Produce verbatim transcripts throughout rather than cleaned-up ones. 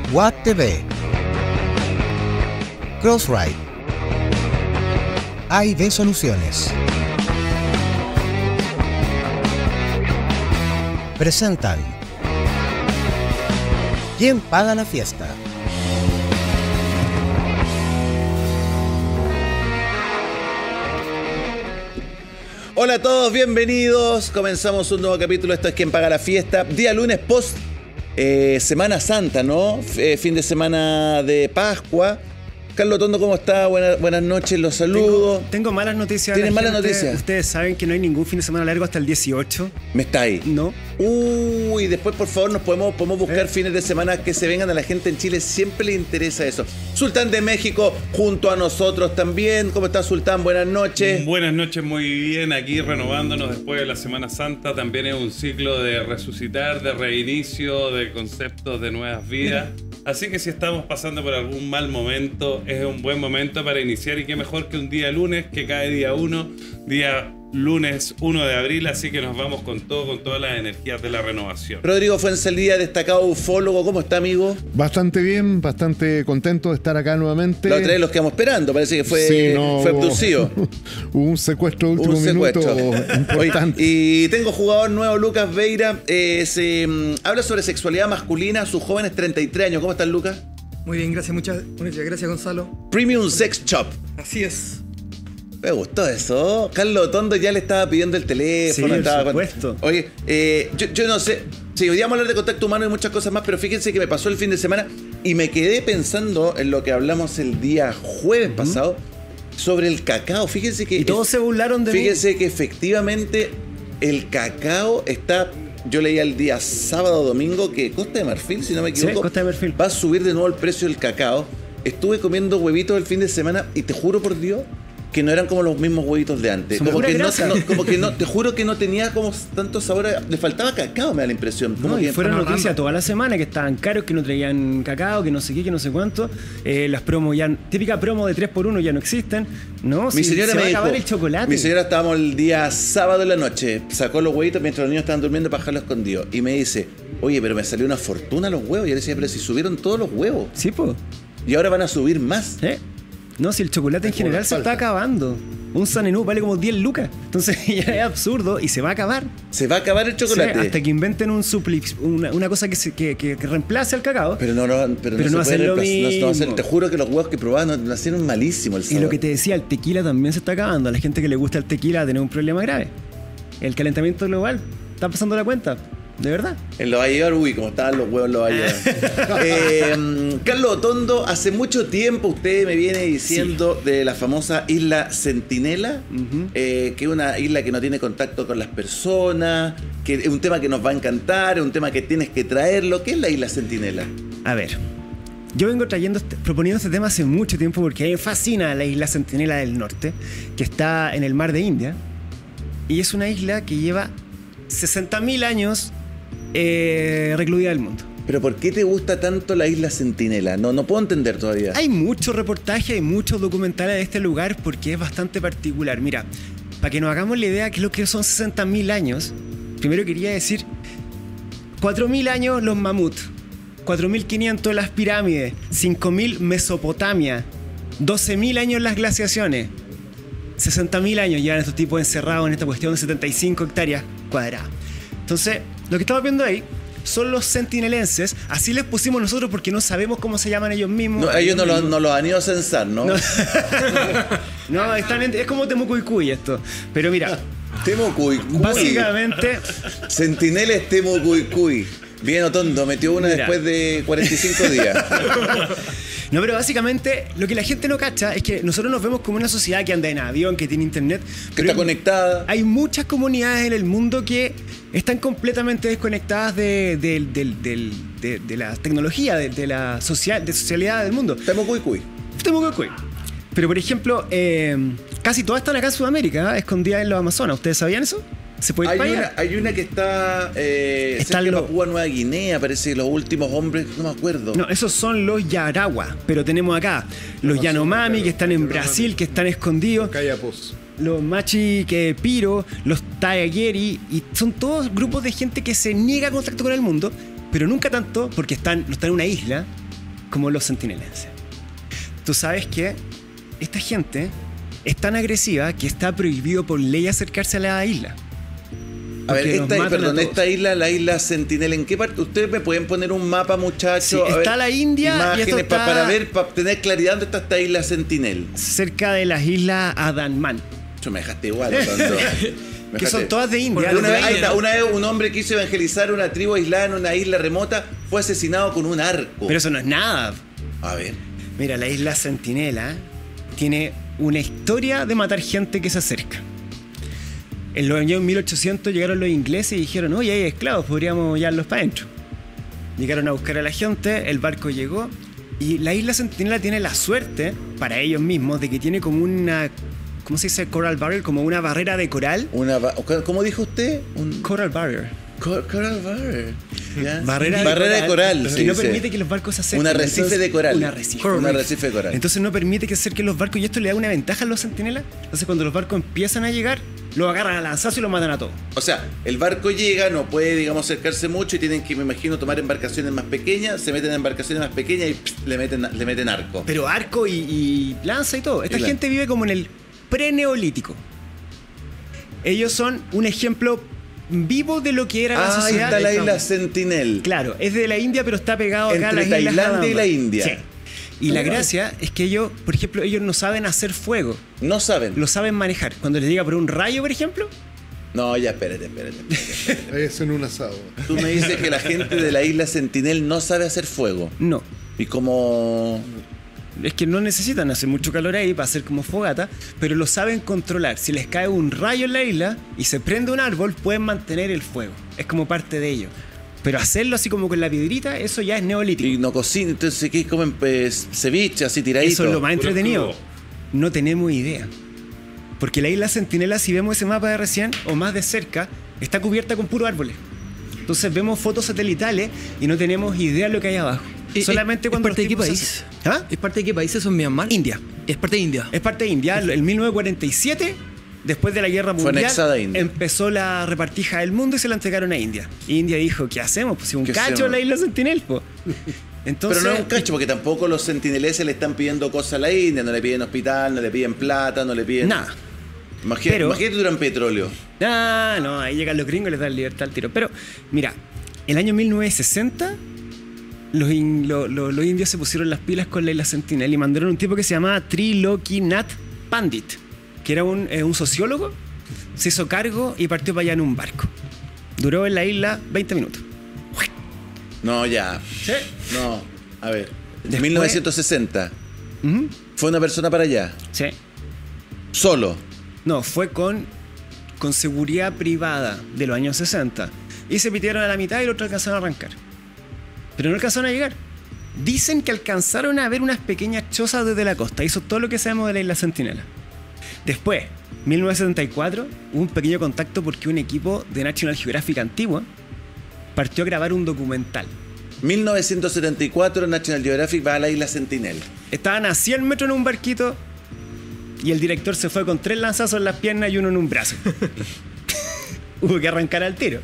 W A T T V, Crossride, A y B Soluciones. Presentan ¿Quién paga la fiesta? Hola a todos, bienvenidos. Comenzamos un nuevo capítulo. Esto es ¿Quién paga la fiesta? Día lunes post eh, Semana Santa, ¿no? F- fin de semana de Pascua. Carlos Tondo, ¿cómo está? Buenas, buenas noches, los saludo. Tengo, tengo malas noticias. ¿Tienes malas gente. noticias? Ustedes saben que no hay ningún fin de semana largo hasta el dieciocho. ¿Me está ahí? No. Uy, después por favor nos podemos, podemos buscar ¿Eh? fines de semana que se vengan. A la gente en Chile siempre le interesa eso. Sultán de México junto a nosotros también. ¿Cómo está, Sultán? Buenas noches. Buenas noches, muy bien. Aquí renovándonos después de la Semana Santa. También es un ciclo de resucitar, de reinicio, de conceptos de nuevas vidas. Así que si estamos pasando por algún mal momento, es un buen momento para iniciar. Y qué mejor que un día lunes, que cae día uno, día lunes uno de abril. Así que nos vamos con todo, con todas las energías de la renovación. Rodrigo Fuenzalía, destacado ufólogo. ¿Cómo está, amigo? Bastante bien, bastante contento de estar acá nuevamente. La otra vez los quedamos esperando, parece que fue, Sí, no, fue hubo- abducido. Hubo un secuestro de último Un secuestro. minuto importante. Oye, y tengo jugador nuevo, Lucas Veira. Eh, se mm, habla sobre sexualidad masculina. Sus jóvenes treinta y tres años. ¿Cómo estás, Lucas? Muy bien, gracias, muchas muchas gracias, Gonzalo. Premium Sex Shop. Así es. Me gustó eso. Carlos Tondo ya le estaba pidiendo el teléfono. Sí, por estaba con- supuesto. Oye, eh, yo, yo no sé. Sí, hoy día vamos a hablar de contacto humano y muchas cosas más, pero fíjense que me pasó el fin de semana y me quedé pensando en lo que hablamos el día jueves pasado sobre el cacao. Fíjense que. Y todos se burlaron de mí. Fíjense que efectivamente el cacao está. Yo leía el día sábado o domingo que Costa de Marfil, si no me Sí, equivoco, Costa de Marfil. va a subir de nuevo el precio del cacao. Estuve comiendo huevitos el fin de semana y te juro por Dios que no eran como los mismos huevitos de antes. Son Como pura que, no, grasa. no- como que no, te juro que no tenía como tanto sabor. a- le faltaba cacao, me da la impresión. Como No, y que- fueron están noticias ahorrando. toda la semana que estaban caros, que no traían cacao, que no sé qué, que no sé cuánto. Eh, las promos ya, típica promo de tres por uno ya no existen. No, Mi si señora se me va a dijo, acabar el chocolate. Mi señora estábamos el día sábado en la noche, sacó los huevitos mientras los niños estaban durmiendo para dejarlos escondidos. Y me dice, oye, pero me salió una fortuna los huevos. Y yo le decía, pero si subieron todos los huevos. Sí, pues. Y ahora van a subir más. ¿Eh? No, si el chocolate en general se está acabando. Un Sanenú vale como diez lucas. Entonces ya es absurdo y se va a acabar. Se va a acabar el chocolate. Sí, hasta que inventen un supli, una, una cosa que, se- que, que- que reemplace al cacao. Pero no, no, pero Pero no, no se puede hacen lo reemplazar. No, no hacen- mismo. te juro que los huevos que probaba no, no hacían malísimo el Y sabor. lo que te decía, el tequila también se está acabando. A la gente que le gusta el tequila tiene un problema grave. El calentamiento global está pasando la cuenta. De verdad. En lo va a llevar, uy, como estaban los huevos, lo va a llevar. eh, Carlos Otondo, hace mucho tiempo usted me viene diciendo de la famosa isla Centinela, Ujú. eh, que es una isla que no tiene contacto con las personas, que es un tema que nos va a encantar, es un tema que tienes que traerlo. ¿Qué es la isla Centinela? A ver. Yo vengo trayendo este- proponiendo este tema hace mucho tiempo porque a mí me fascina la isla Centinela del Norte, que está en el mar de India. Y es una isla que lleva sesenta mil años eh, recluida del mundo. Pero ¿por qué te gusta tanto la isla Centinela? No, no puedo entender todavía. Hay muchos reportajes y muchos documentales de este lugar porque es bastante particular. Mira, para que nos hagamos la idea de qué es lo que son sesenta mil años, primero quería decir cuatro mil años los mamuts, cuatro mil quinientos las pirámides, cinco mil Mesopotamia, doce mil años las glaciaciones, sesenta mil años llevan estos tipos encerrados en esta cuestión de setenta y cinco hectáreas cuadradas. Entonces, lo que estamos viendo ahí son los centinelenses, así les pusimos nosotros porque no sabemos cómo se llaman ellos mismos. No, ellos no lo, no lo han ido a censar, ¿no? No. No, están en- es como Temucuicuy esto. Pero mira, Temucuicuy. básicamente, Centinela es Temucuicuy. Bien, Otondo, metió una Mira. después de cuarenta y cinco días. no, pero básicamente lo que la gente no cacha es que nosotros nos vemos como una sociedad que anda en avión, que tiene internet. Que pero está conectada. hay muchas comunidades en el mundo que están completamente desconectadas de, de- del- del- de- de la tecnología, de, de la social, de socialidad del mundo. Temucuicuy. Temucuicuy. Pero por ejemplo, eh, casi todas están acá en Sudamérica, ¿eh? Escondidas en los Amazonas. ¿Ustedes sabían eso? ¿Se puede ir Hay para una, allá? hay una que está eh, Están cerca de los- Papúa Nueva Guinea, parece, los últimos hombres, no me acuerdo. No, esos son los Yaragua, pero tenemos acá los Yanomami que están en Brasil, que están escondidos, Callapos. los Machi que Piro, los Taegeri, y son todos grupos de gente que se niega a contacto con el mundo, pero nunca tanto porque están, no están en una isla, como los sentinelenses. Tú sabes que esta gente es tan agresiva que está prohibido por ley acercarse a la isla. A ver, Porque nos esta, matan a perdón, todos. esta isla, la isla Sentinel, ¿en qué parte? ¿Ustedes me pueden poner un mapa, muchachos? Sí, A está ver, la India y imágenes esto pa- está- para ver, para tener claridad dónde está esta isla Sentinel. Cerca de las islas Andaman, Yo me dejaste igual. cuando- me que son dejaste- todas de India. Una Los vez, de ahí India, está, ¿no? una vez un hombre quiso evangelizar una tribu aislada en una isla remota, fue asesinado con un arco. Pero eso no es nada. A ver. Mira, la isla Centinela tiene una historia de matar gente que se acerca. En los años mil ochocientos llegaron los ingleses y dijeron, oye, hay esclavos, podríamos llevarlos para adentro. Llegaron a buscar a la gente, el barco llegó y la isla Centinela tiene la suerte, para ellos mismos, de que tiene como una, ¿cómo se dice? Coral barrier, como una barrera de coral. Una, ba- ¿Cómo dijo usted? Un Coral barrier. cor- coral barrier. ¿Ya? Barrera, Barrera de coral. que se no dice. permite que los barcos se acerquen. Un arrecife Entonces, de coral. Un arrecife. Un arrecife de coral. Entonces no permite que se acerquen los barcos y esto le da una ventaja a los centinelas. Entonces cuando los barcos empiezan a llegar, los agarran a lanzazo y los matan a todos. O sea, el barco llega, no puede, digamos, acercarse mucho y tienen que, me imagino, tomar embarcaciones más pequeñas, se meten en embarcaciones más pequeñas y pss, le meten, le meten arco. Pero arco y, y lanza y todo. Esta Y la- gente vive como en el pre-neolítico. Ellos son un ejemplo vivo de lo que era la Ah, ahí sociedad. está la del isla campo. Sentinel. Claro, es de la India, pero está pegado acá a Entre las islas Tailandia y Andaman. la India. Sí. Y la gracia es que ellos, por ejemplo, ellos no saben hacer fuego. No saben. Lo saben manejar. Cuando les llega por un rayo, por ejemplo, No, ya, espérate, espérate. espérate, espérate. Es en un asado. Tú me dices que la gente de la isla Sentinel no sabe hacer fuego. no. Y como... Es que no necesitan hacer mucho calor ahí para hacer como fogata, pero lo saben controlar. Si les cae un rayo en la isla y se prende un árbol, pueden mantener el fuego. Es como parte de ello. Pero hacerlo así como con la piedrita, eso ya es neolítico. Y no cocinan, entonces, ¿qué comen? Pues, ceviche, así tiradito. Eso es lo más Puro entretenido. crudo. No tenemos idea. Porque la isla Centinela, si vemos ese mapa de recién o más de cerca, está cubierta con puros árboles. Entonces vemos fotos satelitales y no tenemos idea de lo que hay abajo. Eh, Solamente eh, cuando ¿Es parte de los qué tipos país? se- ¿Ah? ¿Es parte de qué país eso en Myanmar? India. Es parte de India. Es parte de India. En mil novecientos cuarenta y siete, después de la guerra Fue mundial, anexada a India. empezó la repartija del mundo y se la entregaron a India. India dijo, ¿qué hacemos? Pues si un ¿Qué cacho hacemos? en la isla Sentinel, pues. Entonces, Pero no es un cacho, porque tampoco los sentineleses le están pidiendo cosas a la India, no le piden hospital, no le piden plata, no le piden... nada. Imagínate, Pero- imagínate duran petróleo. Ah, no, ahí llegan los gringos y les dan libertad al tiro. Pero, mira, el año mil novecientos sesenta, los, in- lo- lo- los indios se pusieron las pilas con la isla Sentinel y mandaron un tipo que se llamaba Trilokinath Pandit, que era un, eh, un sociólogo, se hizo cargo y partió para allá en un barco. Duró en la isla veinte minutos. No, ya. ¿Sí? No, a ver. Después- mil novecientos sesenta. Ujú. Fue una persona para allá. Sí. Solo. No, fue con, con seguridad privada de los años sesenta. Y se pitieron a la mitad y los otros alcanzaron a arrancar. Pero no alcanzaron a llegar. Dicen que alcanzaron a ver unas pequeñas chozas desde la costa. Hizo todo lo que sabemos de la isla Centinela. Después, mil novecientos setenta y cuatro, hubo un pequeño contacto porque un equipo de National Geographic antigua partió a grabar un documental. mil novecientos setenta y cuatro, National Geographic va a la isla Sentinel. Estaban a cien metros en un barquito y el director se fue con tres lanzazos en las piernas y uno en un brazo. Hubo que arrancar al tiro.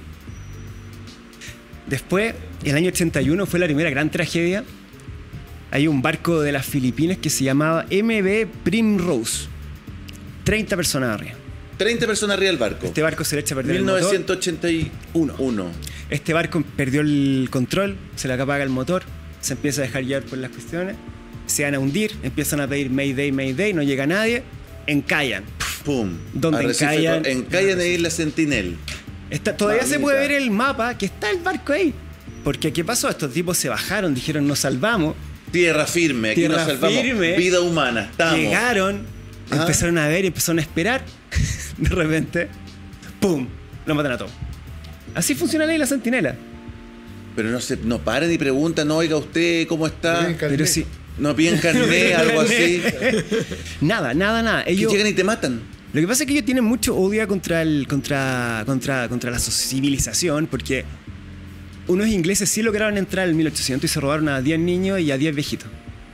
Después, el año ochenta y uno fue la primera gran tragedia. Hay un barco de las Filipinas que se llamaba M V Primrose. treinta personas arriba. treinta personas arriba del barco. Este barco se le echa a perder mil el motor. novecientos ochenta y uno. Este barco perdió el control, se le apaga el motor, se empieza a dejar llevar por las cuestiones, se van a hundir, empiezan a pedir Mayday, Mayday, no llega nadie, encallan. Pum. ¿Dónde Arrecife encallan? co- Encallan en Isla Sentinel. Está, todavía se Mamita. puede ver el mapa que está el barco ahí. Porque ¿qué pasó? Estos tipos se bajaron, dijeron nos salvamos, Tierra firme, aquí Tierra nos salvamos. firme. Vida humana, estamos. llegaron, Ajá. empezaron a ver y empezaron a esperar. De repente, ¡pum! Lo matan a todos. Así funciona la isla Centinela. Pero no se, no paren y preguntan, no, oiga usted, ¿cómo está? Bien, carnet. Pero sí, No piden carné, algo así. nada, nada, nada. Y Ellos, llegan y te matan. Lo que pasa es que ellos tienen mucho odio contra el contra contra contra la civilización porque unos ingleses sí lograron entrar en mil ochocientos y se robaron a diez niños y a diez viejitos.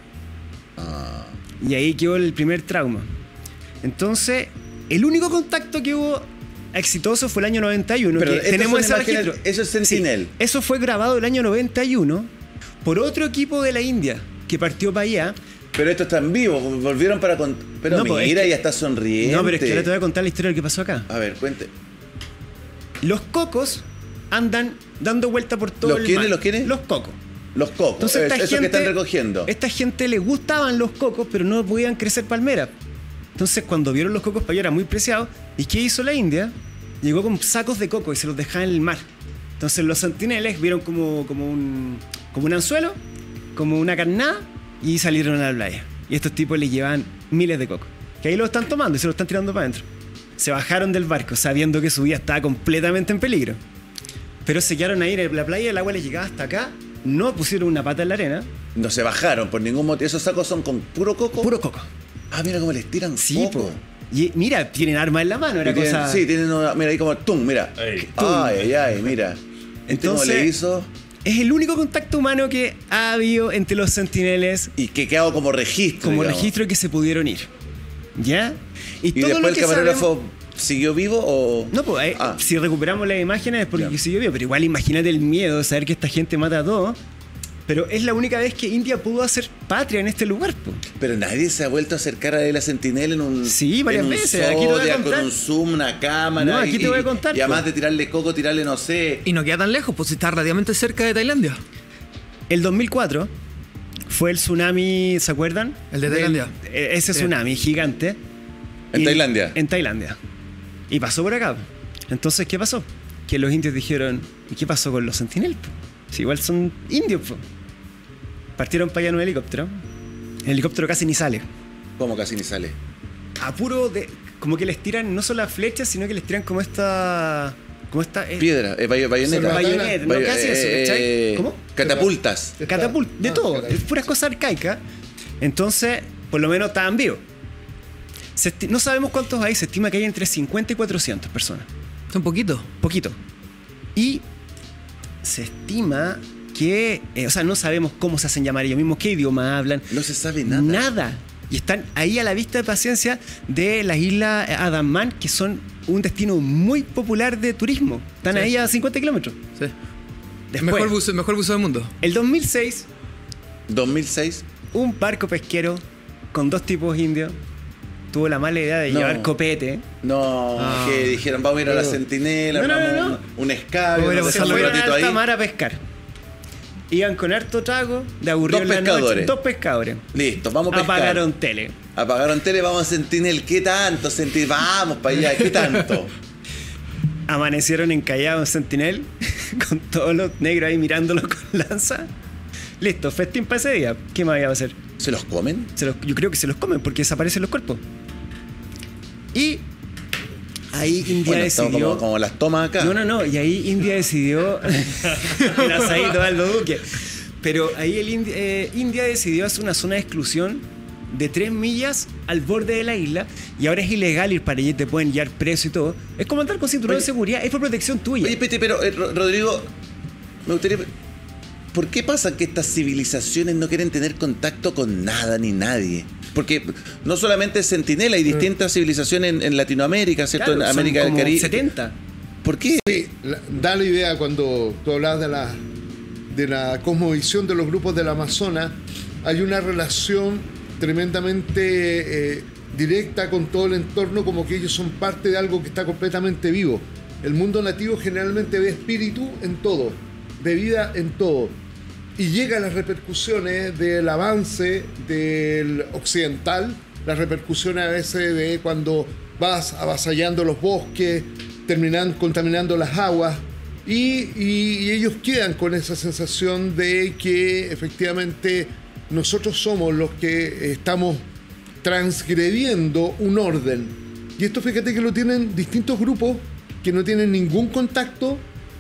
Ah. Y ahí quedó el primer trauma. Entonces, el único contacto que hubo exitoso fue el año noventa y uno. Pero que estas tenemos son ese imágenes- registro. eso es Sentinel. Sí, eso fue grabado el año noventa y uno por otro equipo de la India que partió para allá. Pero esto está en vivo, volvieron para... Con... Pero No, pues, mira, es que- ya está sonriente. No, pero es que ahora te voy a contar la historia de lo que pasó acá. A ver, cuente. Los cocos andan dando vuelta por todo ¿Los el quiénes, mar. los quiénes? Los cocos. Los cocos, Entonces, esta eso gente, que están recogiendo. Esta gente le gustaban los cocos, pero no podían crecer palmeras. Entonces, cuando vieron los cocos para allá, era muy preciado. ¿Y qué hizo la India? Llegó con sacos de coco y se los dejaba en el mar. Entonces, los centineles vieron como, como, un, como un anzuelo, como una carnada, y salieron a la playa. Y estos tipos les llevaban miles de cocos. Que ahí lo están tomando y se lo están tirando para adentro. Se bajaron del barco sabiendo que su vida estaba completamente en peligro. Pero se quedaron ahí en la playa, el agua les llegaba hasta acá. No pusieron una pata en la arena. No se bajaron por ningún motivo. ¿Esos sacos son con puro coco? Puro coco. Ah, mira cómo les tiran Sí, coco. po. Y mira, tienen armas en la mano, era Y tienen- cosa... Sí, tienen una... Mira, ahí como... ¡Tum! Mira. Ahí. Ay, ay, ay, mira. ¿Este cómo Entonces- le hizo? Es el único contacto humano que ha habido entre los centineles Y que quedado como registro, como digamos. registro que se pudieron ir. ¿Ya? ¿Y todo después lo el que camarógrafo sabemos- siguió vivo o...? No, pues eh, Ah. si recuperamos las imágenes es porque Ya. siguió vivo, pero igual imagínate el miedo de saber que esta gente mata a todos. Pero es la única vez que India pudo hacer patria en este lugar, po. Pero nadie se ha vuelto a acercar a la Sentinel en un... Sí, varias en un veces. Aquí te voy a Zodiac, contar. con un zoom, una cámara. No, aquí y- te voy a y- contar, Y además po. de tirarle coco, tirarle, no sé... Y no queda tan lejos, pues está relativamente cerca de Tailandia. El dos mil cuatro fue el tsunami, ¿se acuerdan? El de Del- Tailandia. eh, ese Sí. tsunami gigante. ¿En Y- Tailandia? En Tailandia. Y pasó por acá. Entonces, ¿qué pasó? Que los indios dijeron, ¿y qué pasó con los Sentinel? po? Si igual son indios, po. Partieron para allá en un helicóptero. El helicóptero casi ni sale. ¿Cómo casi ni sale? A puro de... Como que les tiran no solo las flechas, sino que les tiran como esta... Como esta... eh, Piedra, eh, bay- bayoneta. bayoneta, no, Bay- casi eso, ¿cachai? eh, ¿Cómo? Catapultas. Catapult, de Ah, todo, caray. es puras cosas arcaicas. Entonces, por lo menos estaban vivos. Se esti- no sabemos cuántos hay, se estima que hay entre cincuenta y cuatrocientas personas. Un poquito. Poquito. Y se estima que, eh, o sea, no sabemos cómo se hacen llamar ellos mismos, qué idioma hablan. No se sabe nada. Nada. Y están ahí a la vista de paciencia de las islas Andaman, que son un destino muy popular de turismo. Están Sí. ahí a cincuenta kilómetros. Sí. Después, Mejor buzo, mejor buzo del mundo. el dos mil seis, dos mil seis. un barco pesquero con dos tipos indios tuvo la mala idea de No. llevar copete. No, Ah. que dijeron, vamos a ir a la Sentinela, No, no, vamos no, un- no. un escabio, Vamos a ir a nos Se pasarlo dejamos un fueron a ratito alta ahí. mar a pescar. Iban con harto trago, de aburrido Dos en la noche. pescadores. Dos pescadores. Listo, vamos a pescar. Apagaron tele. Apagaron tele, vamos a Sentinel. ¿Qué tanto, Sentinel? Vamos para allá, ¿qué tanto? Amanecieron encallados en Sentinel, con todos los negros ahí mirándolos con lanza. Listo, festín para ese día. ¿Qué más iba a hacer? ¿Se los comen? Se los- yo creo que se los comen porque desaparecen los cuerpos. Y ahí India Bueno, estamos decidió... como, como las tomas acá. No, no, no. Y ahí India decidió... el asadito de Aldo Duque. Pero ahí el Indi- eh, India decidió hacer una zona de exclusión de tres millas al borde de la isla. Y ahora es ilegal ir para allí, te pueden llevar preso y todo. Es como andar con cinturón Oye. de seguridad. Es por protección tuya. Oye, Pete, pero eh, Ro- Rodrigo, me gustaría... ¿Por qué pasa que estas civilizaciones no quieren tener contacto con nada ni nadie? Porque no solamente Sentinela, hay distintas civilizaciones en, en Latinoamérica, ¿cierto? Claro, en son América del como Caribe. setenta. ¿Por qué? Sí, la- da la idea cuando tú hablas de la, de la cosmovisión de los grupos del Amazonas, hay una relación tremendamente eh, directa con todo el entorno, como que ellos son parte de algo que está completamente vivo. El mundo nativo generalmente ve espíritu en todo, ve vida en todo. Y llegan las repercusiones del avance del occidental, las repercusiones a veces de cuando vas avasallando los bosques, terminan contaminando las aguas, y, y- y ellos quedan con esa sensación de que efectivamente nosotros somos los que estamos transgrediendo un orden. Y esto fíjate que lo tienen distintos grupos que no tienen ningún contacto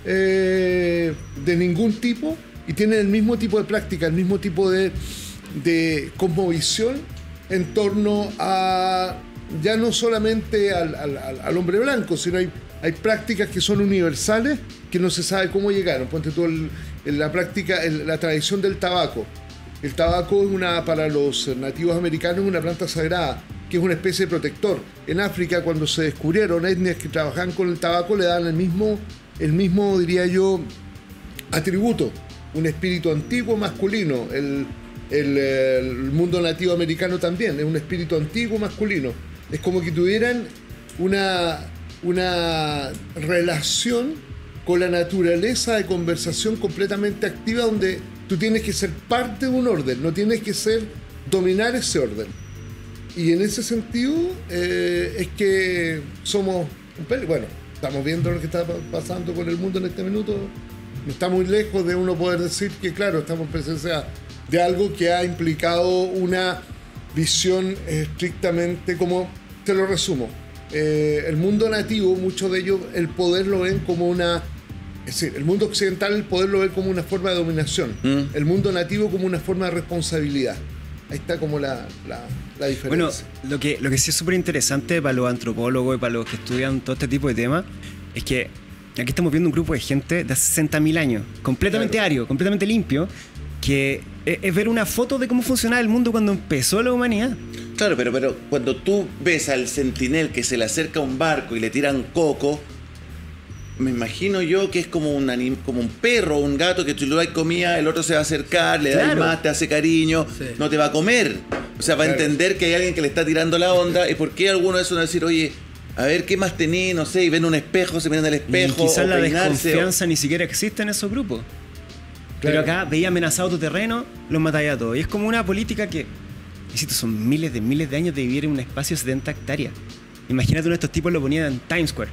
eh, de ningún tipo y tienen el mismo tipo de práctica, el mismo tipo de, de cosmovisión en torno a ya no solamente al, al- al- al hombre blanco, sino hay, hay prácticas que son universales que no se sabe cómo llegaron. Ponte tú el- el- la práctica, el- la tradición del tabaco. El tabaco es una, para los nativos americanos, una planta sagrada, que es una especie de protector. En África, cuando se descubrieron etnias que trabajaban con el tabaco, le dan el mismo, el mismo, diría yo, atributo. Un espíritu antiguo masculino. El, el, el mundo nativo americano también, es un espíritu antiguo masculino. Es como que tuvieran una, una relación con la naturaleza de conversación completamente activa, donde tú tienes que ser parte de un orden, no tienes que ser dominar ese orden. Y en ese sentido eh, es que somos un peli- bueno, estamos viendo lo que está pasando con el mundo en este minuto. No está muy lejos de uno poder decir que, claro, estamos en presencia de algo que ha implicado una visión estrictamente, como te lo resumo, eh, el mundo nativo, muchos de ellos, el poder lo ven como una... Es decir, el mundo occidental, el poder lo ve como una forma de dominación. Mm. El mundo nativo como una forma de responsabilidad. Ahí está como la, la, la diferencia. Bueno, lo que, lo que sí es súper interesante para los antropólogos y para los que estudian todo este tipo de temas es que aquí estamos viendo un grupo de gente de hace sesenta mil años, completamente claro. ario, completamente limpio, que es, es ver una foto de cómo funcionaba el mundo cuando empezó la humanidad. Claro, pero, pero cuando tú ves al sentinel que se le acerca a un barco y le tiran coco, me imagino yo que es como un, anim, como un perro o un gato que tú le das comida, el otro se va a acercar, le claro. das más, te hace cariño, sí. no te va a comer. O sea, va claro. a entender que hay alguien que le está tirando la onda. ¿Y por qué alguno de esos no va a decir, oye, a ver qué más tenés, no sé, y ven un espejo, se miran al espejo? Y quizás o la peinarse, desconfianza o... ni siquiera existe en esos grupos. Claro. Pero acá veía amenazado tu terreno, los matáis a todos. Y es como una política que, insisto, son miles de miles de años de vivir en un espacio de setenta hectáreas. Imagínate uno de estos tipos lo ponían en Times Square.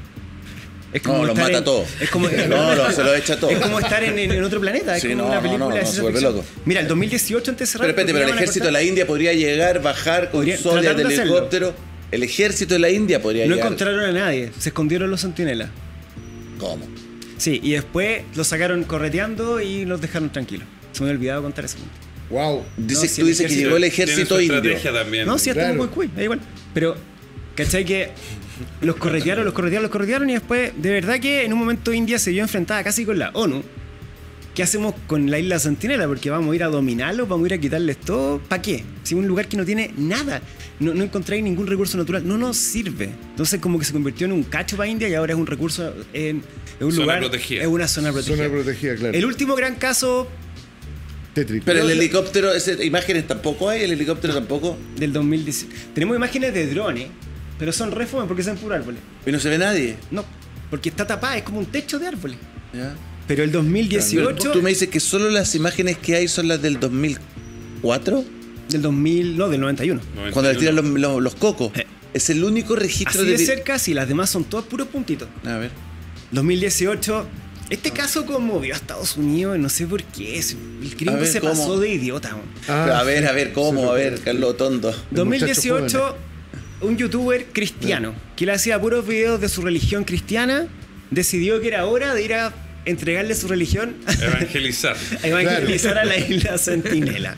Es como no, los mata en, a todos. Es como, no, no, se los echa a todos. Es como estar en, en otro planeta. Es sí, como no, una película no, no, de no, ciencia ficción. Loco. Mira, el dos mil dieciocho antes de cerrar. Pero espérate, pero el ejército de la India podría llegar, bajar con Sonia del helicóptero. El ejército de la India podría no llegar. No encontraron a nadie. Se escondieron los centinelas. ¿Cómo? Sí, y después los sacaron correteando y los dejaron tranquilos. Se me había olvidado contar eso. Wow. Dice, no, si tú dices que llegó el ejército indio. También. No, sí, hasta claro. un cuy, da igual. Pero, ¿cachai? Que los corretearon, los corretearon, los corretearon y después, de verdad que en un momento India se vio enfrentada casi con la ONU. ¿Qué hacemos con la isla Centinela? Porque vamos a ir a dominarlos, vamos a ir a quitarles todo. ¿Para qué? Si es un lugar que no tiene nada, no, no encontráis ningún recurso natural, no nos sirve. Entonces como que se convirtió en un cacho para India y ahora es un recurso, en, en un zona lugar, protegida. Es una zona protegida. Zona protegida, claro. El último gran caso... Tétrico. Pero el helicóptero, ese, imágenes tampoco hay, el helicóptero tampoco. Del dos mil diez. Tenemos imágenes de drones, pero son re fome porque son puros árboles. ¿Y no se ve nadie? No, porque está tapada, es como un techo de árboles. ¿Ya? Pero el dos mil dieciocho... Pero tú me dices que solo las imágenes que hay son las del dos mil cuatro. Del dos mil, no, del noventa y uno. noventa y uno. Cuando le tiran los, los, los cocos. Eh. Es el único registro Así de... de cerca, sí, las demás son todas puros puntitos. A ver. dos mil dieciocho... Este caso conmovió a Estados Unidos, no sé por qué. El gringo ver, se ¿cómo? pasó de idiota. Ah, a ver, a ver, ¿cómo? A ver, Carlos Tondo. dos mil dieciocho, un youtuber cristiano que le hacía puros videos de su religión cristiana, decidió que era hora de ir a entregarle su religión, evangelizar, a evangelizar claro. a la isla Centinela.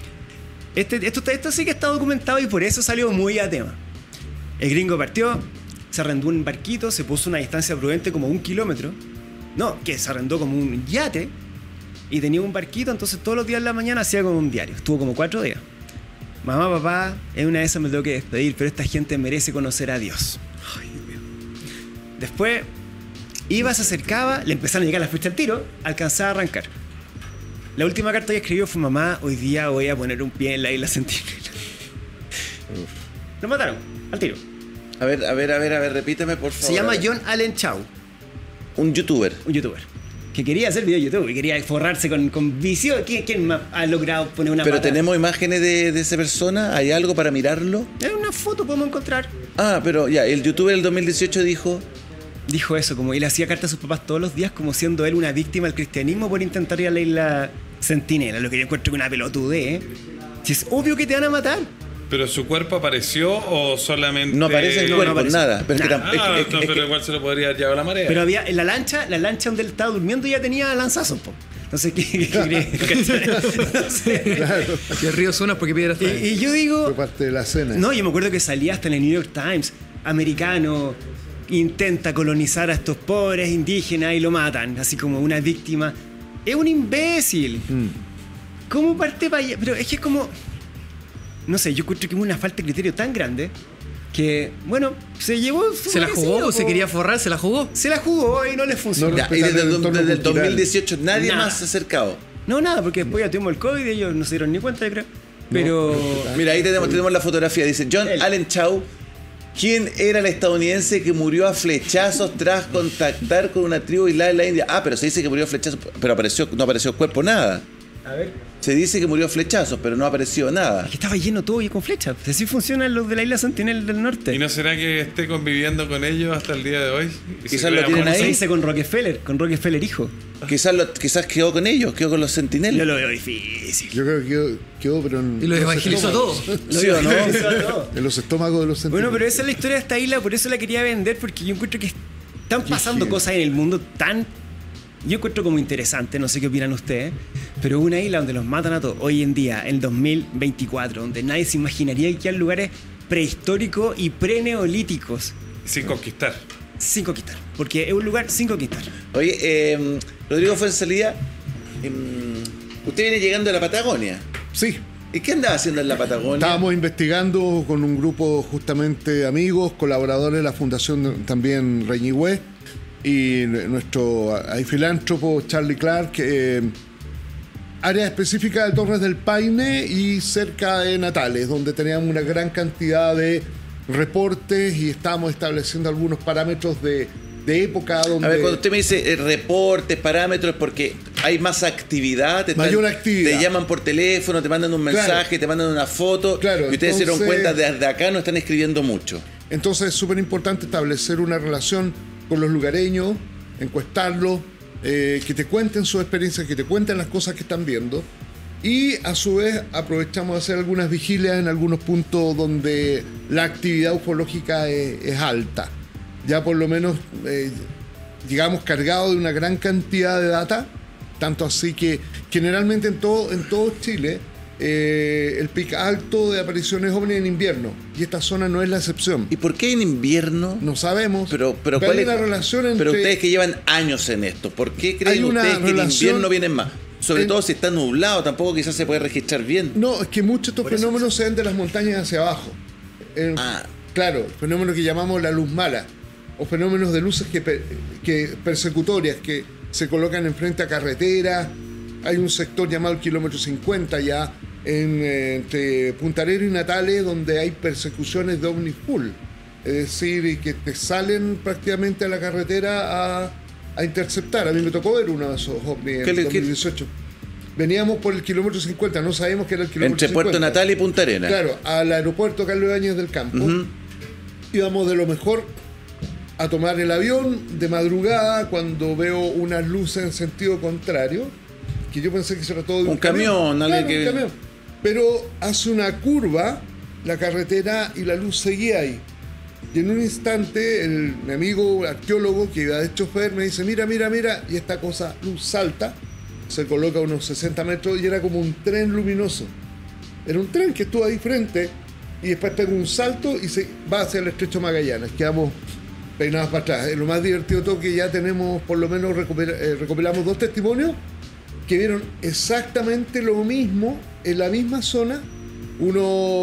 Este, esto, esto sí que está documentado y por eso salió muy a tema. El gringo partió, se arrendó un barquito, se puso una distancia prudente como un kilómetro. No, que se arrendó como un yate y tenía un barquito, entonces todos los días de la mañana hacía como un diario. Estuvo como cuatro días. Mamá, papá, en una de esas me tengo que despedir, pero esta gente merece conocer a Dios. Ay, Dios mío. Después iba, se acercaba, le empezaron a llegar las flechas al tiro, alcanzaba a arrancar. La última carta que escribió fue: mamá, hoy día voy a poner un pie en la isla Centinela. Lo mataron, al tiro. A ver, a ver, a ver, a ver, repíteme por favor. Se llama John Allen Chau. Un youtuber. Un youtuber. Que quería hacer video de YouTube, que quería forrarse con, con vicio. ¿Quién, ¿Quién ha logrado poner una Pero pata? tenemos imágenes de, de esa persona. ¿Hay algo para mirarlo? Es una foto, podemos encontrar. Ah, pero ya, el youtuber del dos mil dieciocho dijo... Dijo eso, como él hacía cartas a sus papás todos los días, como siendo él una víctima del cristianismo por intentar ir a la isla Centinela. Lo que yo encuentro que una pelotudez, ¿eh? Si es obvio que te van a matar. ¿Pero su cuerpo apareció o solamente...? No aparece el no, cuerpo, no nada. Pero, nah. es que, ah, es, es, no, es pero que, igual se lo podría llevar la marea. Pero había en la lancha, la lancha donde él estaba durmiendo ya tenía lanzazos, po. Entonces, ¿qué, qué, qué, no sé. Claro. Que el río suena porque piedras Y, y yo digo... Fue parte de la cena. No, yo me acuerdo que salía hasta en el New York Times. Americano intenta colonizar a estos pobres indígenas y lo matan, así como una víctima. Es un imbécil. Mm. ¿Cómo parte para allá? Pero es que es como... No sé, yo encuentro que es una falta de criterio tan grande que, bueno, se llevó... ¿Se la jugó o se quería forrar? ¿Se la jugó? Se la jugó y no le funcionó. No, ya, y desde, desde, desde el dos mil dieciocho nadie Nada. más se ha acercado. No, nada, porque después ya tuvimos el COVID y ellos no se dieron ni cuenta, yo creo. Pero... Mira, ahí tenemos, tenemos la fotografía. Dice John Él. Allen Chau. ¿Quién era el estadounidense que murió a flechazos tras contactar con una tribu aislada en la India? Ah, pero se dice que murió a flechazos, pero apareció, no apareció cuerpo, nada. A ver. Se dice que murió a flechazos, pero no apareció nada. Es que estaba lleno todo y con flechas. Así funcionan los de la isla Sentinel del Norte. ¿Y no será que esté conviviendo con ellos hasta el día de hoy? Y Quizás se lo crea tienen Como ahí. se dice con Rockefeller, con Rockefeller hijo. Quizás, lo- quizás quedó con ellos, quedó con los Yo Sentinel. lo veo difícil. Yo creo que quedó, quedó, pero en Y lo los evangelizó estómagos. todo. ¿Sí o no? En los estómagos de los Bueno, sentidos. pero esa es la historia de esta isla, por eso la quería vender, porque yo encuentro que están pasando Qué cosas en el mundo tan... Yo encuentro como interesante, no sé qué opinan ustedes, pero una isla donde los matan a todos hoy en día, en dos mil veinticuatro, donde nadie se imaginaría que hay lugares prehistóricos y preneolíticos sin conquistar. sin conquistar, porque es un lugar sin conquistar. Oye, eh, Rodrigo Fuenzalía, eh, usted viene llegando de la Patagonia. Sí, ¿Y qué andaba haciendo en la Patagonia? estábamos investigando con un grupo justamente de amigos, colaboradores de la Fundación también Reñigüe y nuestro ahí, filántropo Charlie Clark, eh, área específica de Torres del Paine y cerca de Natales, donde teníamos una gran cantidad de reportes y estábamos estableciendo algunos parámetros de, de época donde... A ver, cuando usted me dice eh, reportes, parámetros, porque hay más actividad, te, Mayor actividad. te llaman por teléfono, te mandan un mensaje, Claro. te mandan una foto, Claro, y ustedes se dieron entonces- cuenta, desde acá no están escribiendo mucho. Entonces es súper importante establecer una relación con los lugareños, encuestarlos, eh, que te cuenten su experiencia, que te cuenten las cosas que están viendo. Y a su vez aprovechamos de hacer algunas vigilias en algunos puntos donde la actividad ufológica es, es alta. Ya por lo menos eh, llegamos cargados de una gran cantidad de data, tanto así que generalmente en todo, en todo Chile eh, el pic alto de apariciones ovni en invierno, y esta zona no es la excepción. ¿Y por qué en invierno? No sabemos, Pero, pero, pero ¿cuál hay es- una relación entre... pero ustedes que llevan años en esto, ¿por qué creen Hay una ustedes que en relación- invierno vienen más? Sobre en- todo si está nublado, tampoco quizás se puede registrar bien. No, es que muchos de estos Por eso- fenómenos se ven de las montañas hacia abajo. El- Ah. Claro, fenómenos que llamamos la luz mala, o fenómenos de luces que, per- que persecutorias, que se colocan enfrente a carretera. Hay un sector llamado el kilómetro cincuenta ya, en, eh, entre Punta Arenas y Natales, donde hay persecuciones de ovni full. Es decir, y que te salen prácticamente a la carretera a, a interceptar. A mí me tocó ver uno de esos ovnis ¿Qué en le- dos mil dieciocho. Veníamos por el kilómetro cincuenta, no sabíamos que era el kilómetro Entre Puerto cincuenta. Natal y Punta Arenas. Claro, al aeropuerto Carlos Ibáñez del Campo. Ujú. Íbamos de lo mejor a tomar el avión de madrugada cuando veo unas luces en sentido contrario, que yo pensé que se trató de un, Un camión, algo Claro, que- un camión. Pero hace una curva la carretera y la luz seguía ahí. Y en un instante el, mi amigo arqueólogo que iba de chofer me dice, mira, mira, mira, y esta cosa, luz salta, se coloca a unos sesenta metros y era como un tren luminoso. Era un tren que estuvo ahí frente y después pega un salto y se va hacia el estrecho Magallanes. Quedamos peinados para atrás. Lo más divertido de todo que ya tenemos, por lo menos recopila- eh, recopilamos dos testimonios que vieron exactamente lo mismo en la misma zona. Uno,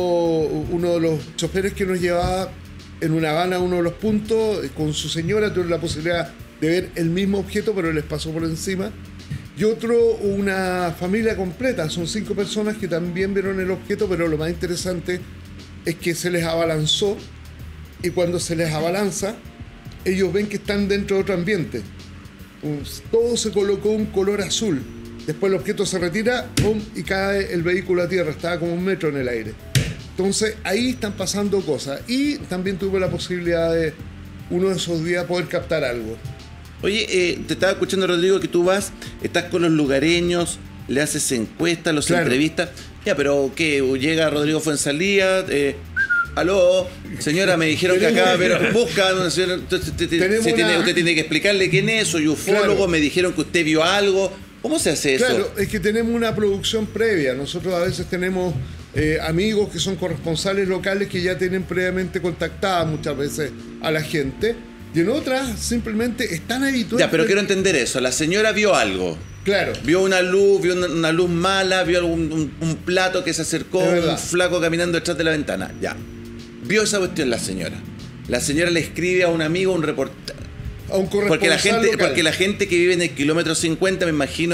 uno de los choferes que nos llevaba en una van a uno de los puntos, eh, con su señora tuvieron la posibilidad de ver el mismo objeto, pero les pasó por encima. Y otro, una familia completa, son cinco personas que también vieron el objeto, pero lo más interesante es que se les abalanzó, y cuando se les abalanza, ellos ven que están dentro de otro ambiente. Pues, todo se colocó un color azul. Después el objeto se retira, ¡pum!, y cae el vehículo a tierra, estaba como un metro en el aire. Entonces ahí están pasando cosas. Y también tuve la posibilidad de uno de esos días poder captar algo. Oye, eh, te estaba escuchando, Rodrigo, que tú vas, estás con los lugareños, le haces encuestas, los Claro. entrevistas. Ya, pero ¿qué? Llega Rodrigo Fuenzalía, eh, aló, señora, me dijeron que acá, pero buscan una señora, entonces usted, te- Tenemos se tiene, una- usted tiene que explicarle quién es, soy ufólogo, Claro. me dijeron que usted vio algo. ¿Cómo se hace eso? Claro, es que tenemos una producción previa. Nosotros a veces tenemos eh, amigos que son corresponsales locales que ya tienen previamente contactada muchas veces a la gente. Y en otras simplemente están habituados. Ya, pero quiero entender eso. La señora vio algo. Claro. Vio una luz, vio una, una luz mala, vio algún, un, un plato que se acercó, Es un verdad. flaco caminando detrás de la ventana. Ya. Vio esa cuestión la señora. La señora le escribe a un amigo, un reportaje. A un corresponsal Porque la gente, local. porque la gente que vive en el kilómetro cincuenta, me imagino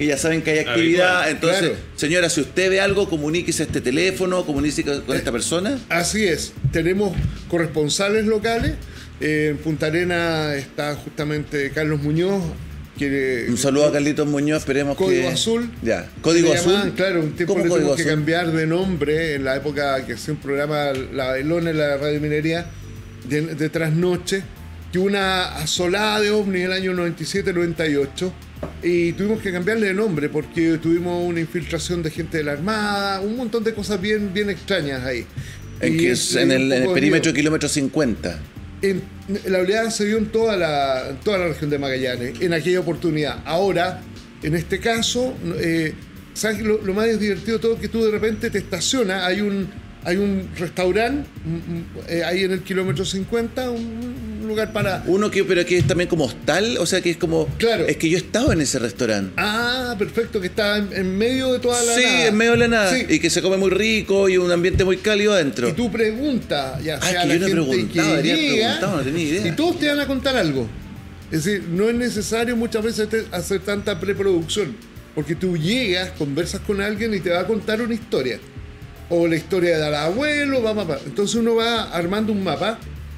y ya saben que hay actividad. Habitual. Entonces, Claro. señora, si usted ve algo, comuníquese a este teléfono, comuníquese con esta persona. Así es, tenemos corresponsales locales. Eh, en Punta Arena está justamente Carlos Muñoz, que Un saludo a Carlitos Muñoz, esperemos Código que... Azul. Ya, Código le Azul. llamaban, claro, un tiempo ¿Cómo le Código tuvimos que Azul? cambiar de nombre en la época que hacía un programa La Bailona en la Radio Minería de, de trasnoche, que hubo una asolada de ovnis en el año noventa y siete noventa y ocho y tuvimos que cambiarle de nombre porque tuvimos una infiltración de gente de la Armada, un montón de cosas bien, bien extrañas ahí. En, Y que es- es en, un el, en el poco perímetro lío. kilómetro cincuenta. En, la oleada se dio en toda la, en toda la región de Magallanes, en aquella oportunidad. Ahora, en este caso, eh, ¿sabes lo, lo más divertido de todo? Que tú de repente te estacionas, hay un, hay un restaurante mm, mm, eh, ahí en el kilómetro cincuenta, un, un lugar para... Uno que, pero que es también como hostal, o sea que es como... Claro. Es que yo he estado en ese restaurante. Ah, perfecto, que está en, en medio de toda la Sí, nada. en medio de la nada. Sí. Y que se come muy rico y un ambiente muy cálido adentro. Y tú preguntas, ya Ah, sea que la yo no he gente preguntado, que debería haber llega, preguntado, no tenía idea. y todos te van a contar algo. Es decir, no es necesario muchas veces te- hacer tanta preproducción, porque tú llegas, conversas con alguien y te va a contar una historia. O la historia del abuelo, va, papá. Entonces uno va armando un mapa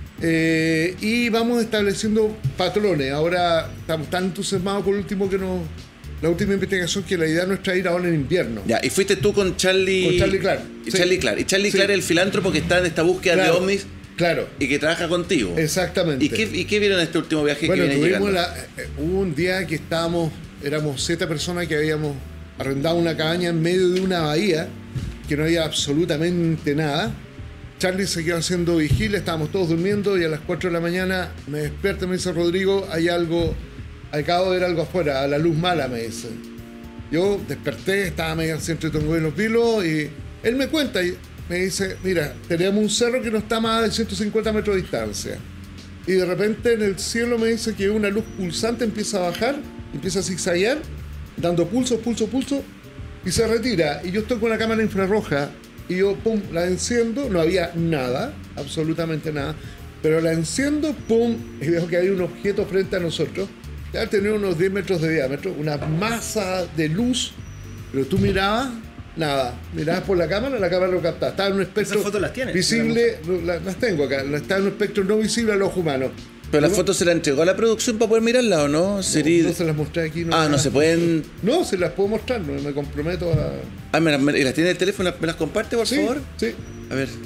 eh, y vamos estableciendo patrones. Ahora estamos tan entusiasmados por el último que nos... La última investigación, que la idea nuestra es ir ahora en invierno. Ya, y fuiste tú con Charlie... Con Charlie Clark, Y sí. Charlie Clark. Y Charlie Sí. Clark es el filántropo que está en esta búsqueda Claro, de ovnis Claro, y que trabaja contigo. exactamente. ¿Y qué, ¿Y qué vieron en este último viaje Bueno, que viene tuvimos llegando? la, eh, hubo un día que estábamos, éramos siete personas que habíamos arrendado una cabaña en medio de una bahía, que no había absolutamente nada. Charlie se quedó haciendo vigilia, estábamos todos durmiendo y a las cuatro de la mañana me despierta y me dice: Rodrigo, hay algo, acabo de ver algo afuera, a la luz mala, me dice. Yo desperté, estaba medio así entre Tongo y los Vilos, y él me cuenta y me dice: mira, tenemos un cerro que no está más de ciento cincuenta metros de distancia. Y de repente en el cielo me dice que una luz pulsante empieza a bajar, empieza a zigzaguear, dando pulso, pulso, pulso, y se retira. Y yo estoy con la cámara infrarroja, y yo, pum, la enciendo, no había nada, absolutamente nada, pero la enciendo, pum, y veo que hay un objeto frente a nosotros, ya tenía unos diez metros de diámetro, una masa de luz, pero tú mirabas, nada, mirabas por la cámara, la cámara lo captaba, estaba en un espectro ¿Esas fotos las tienes? visible, la- las tengo acá, estaba en un espectro no visible al ojo humano. ¿Pero la No- foto se la entregó a la producción para poder mirarla o no? Sería... no, no se las mostré aquí. Ah, me no las- se pueden... No, se las puedo mostrar, no me comprometo a... Ah, ¿me las, me- ¿y las tiene el teléfono? ¿Me las comparte, por Sí, favor? sí. A ver.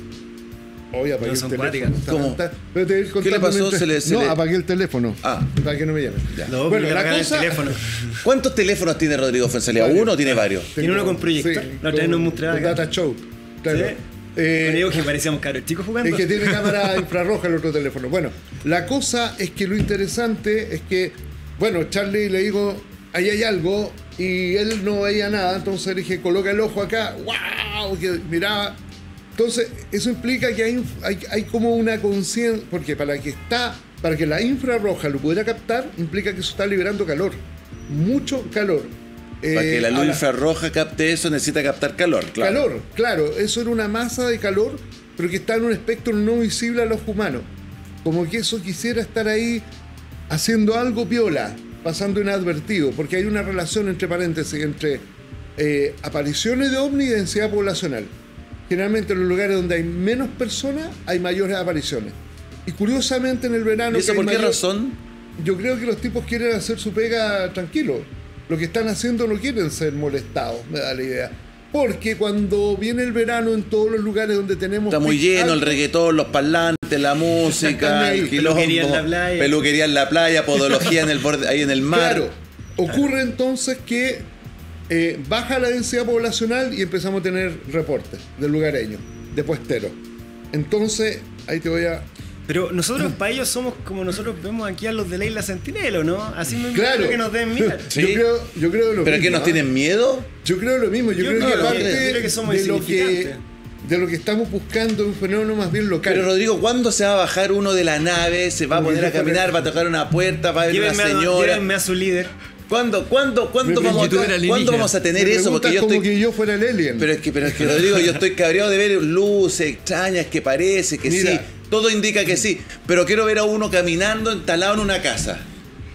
Hoy apagué No, el son teléfono. cuáticas. Está- ¿Cómo? está- pero te voy a ir ¿Qué le contando pasó? mientras- Se le- se no, le- apagué el teléfono. Ah. Para que no me llamen. No, Bueno, le la apagan cosa- el teléfono. ¿Cuántos teléfonos tiene Rodrigo Fuenzalía? Varios. ¿Uno o tiene varios? ¿Tiene uno con proyector? La otra vez nos mostraba con acá. Data Show. Claro. ¿Sí? Eh, Con ellos que parecíamos caros chicos jugando. Es que tiene cámara infrarroja el otro teléfono. Bueno, la cosa es que lo interesante es que, bueno, Charlie le digo, ahí hay algo, y él no veía nada, entonces le dije, coloca el ojo acá, ¡wow! Que miraba. Entonces, eso implica que hay, hay, hay como una conciencia, porque para que está, para que la infrarroja lo pudiera captar, implica que eso está liberando calor. Mucho calor. Para Eh, que la luz ahora, infrarroja capte eso necesita captar calor, claro. Calor, claro, eso era una masa de calor, pero que está en un espectro no visible al ojo humano. Como que eso quisiera estar ahí haciendo algo piola, pasando inadvertido, porque hay una relación entre paréntesis, entre eh, apariciones de ovni y densidad poblacional. Generalmente en los lugares donde hay menos personas hay mayores apariciones. Y curiosamente en el verano... ¿Y eso que hay por qué mayor- razón? Yo creo que los tipos quieren hacer su pega tranquilo. Lo que están haciendo no quieren ser molestados, me da la idea. Porque cuando viene el verano en todos los lugares donde tenemos... Está muy pic lleno el alto, reggaetón, los parlantes, la música, Están ahí. el quilombo, Peluquería en la playa. peluquería en la playa, podología en el borde, ahí en el mar. Claro, ocurre entonces que eh, baja la densidad poblacional y empezamos a tener reportes del lugareño, de puesteros. Entonces, ahí te voy a... Pero nosotros para ellos somos como nosotros vemos aquí a los de Leila Centinelo, ¿no? Así me Claro. que nos den mira. Sí. Yo creo, yo creo lo ¿Pero mismo. qué nos ¿ah? tienen miedo? Yo creo lo mismo. Yo, Yo creo creo que que- parte yo creo que somos de lo que insignificantes. de lo que estamos buscando es un fenómeno más bien local. Pero Rodrigo, ¿cuándo se va a bajar uno de la nave? ¿Se va a Como poner que a yo fuera- caminar? ¿Va a tocar una puerta? ¿Va a ver una Llévenme a, señora? llévenme a su líder. ¿Cuándo, cuándo, cuándo, Me- vamos, a, youtuber alienígena. ¿cuándo vamos a Me tener eso? preguntas Porque yo como estoy... que yo fuera el alien. Pero es que, pero es que Rodrigo, yo estoy cabreado de ver luces extrañas que parece que Mira. sí. Todo indica que sí. Pero quiero ver a uno caminando instalado en una casa.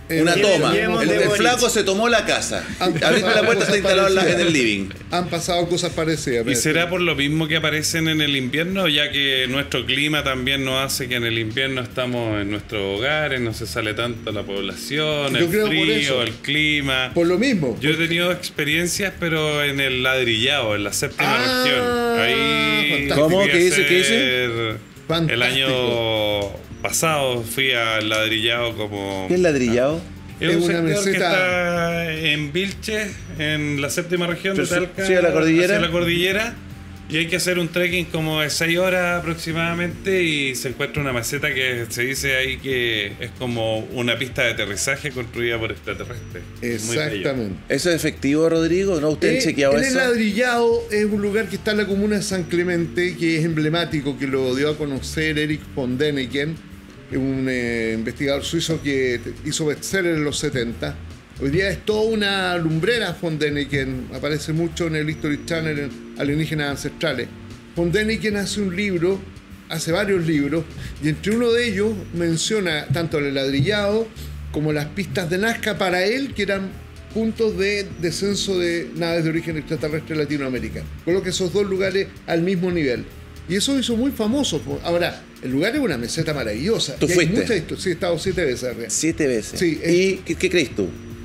Eh, Una lleve- toma. llevemos El, de el Boric. flaco se tomó la casa. Han Abriste la pasado puerta, está cosas instalado en, la- en parecidas. el living. Han pasado cosas parecidas. ¿Y pero- será por lo mismo que aparecen en el invierno, ya que nuestro clima también nos hace que en el invierno estamos en nuestros hogares, no se sale tanto la población, Yo el creo por frío, eso. el clima? Por lo mismo. Yo he tenido experiencias, pero en el ladrillado, en la séptima Ah, región. Ahí fantástico. ¿Cómo? fui a ¿Qué dice? ¿Qué hacer- El Fantástico. año pasado fui al ladrillado como... ¿Qué es ladrillado? Es Es un una sector que meseta- está en Vilche, en la séptima región de Pero sí- Talca, sí, a la cordillera. hacia la cordillera, y hay que hacer un trekking como de seis horas aproximadamente, y se encuentra una meseta que se dice ahí que es como una pista de aterrizaje construida por extraterrestres. Muy bello. Exactamente. ¿Eso es efectivo, Rodrigo? ¿No? ¿Usted Eh, ha chequeado en el eso? Ladrillado es un lugar que está en la comuna de San Clemente, que es emblemático, que lo dio a conocer Eric von Däniken, un eh, investigador suizo que hizo bestseller en los setenta. Hoy día es toda una lumbrera von Däniken, aparece mucho en el History Channel, en Alienígenas Ancestrales. Von Däniken hace un libro, hace varios libros, y entre uno de ellos menciona tanto el ladrillado como las pistas de Nazca para él, que eran puntos de descenso de naves de origen extraterrestre en Latinoamérica. Coloca esos dos lugares al mismo nivel. Y eso hizo muy famoso. Ahora, el lugar es una meseta maravillosa. ¿Tú y hay fuiste? mucha histo- sí, he estado siete veces arriba. Siete veces. Sí, es- ¿Y qué, qué crees tú?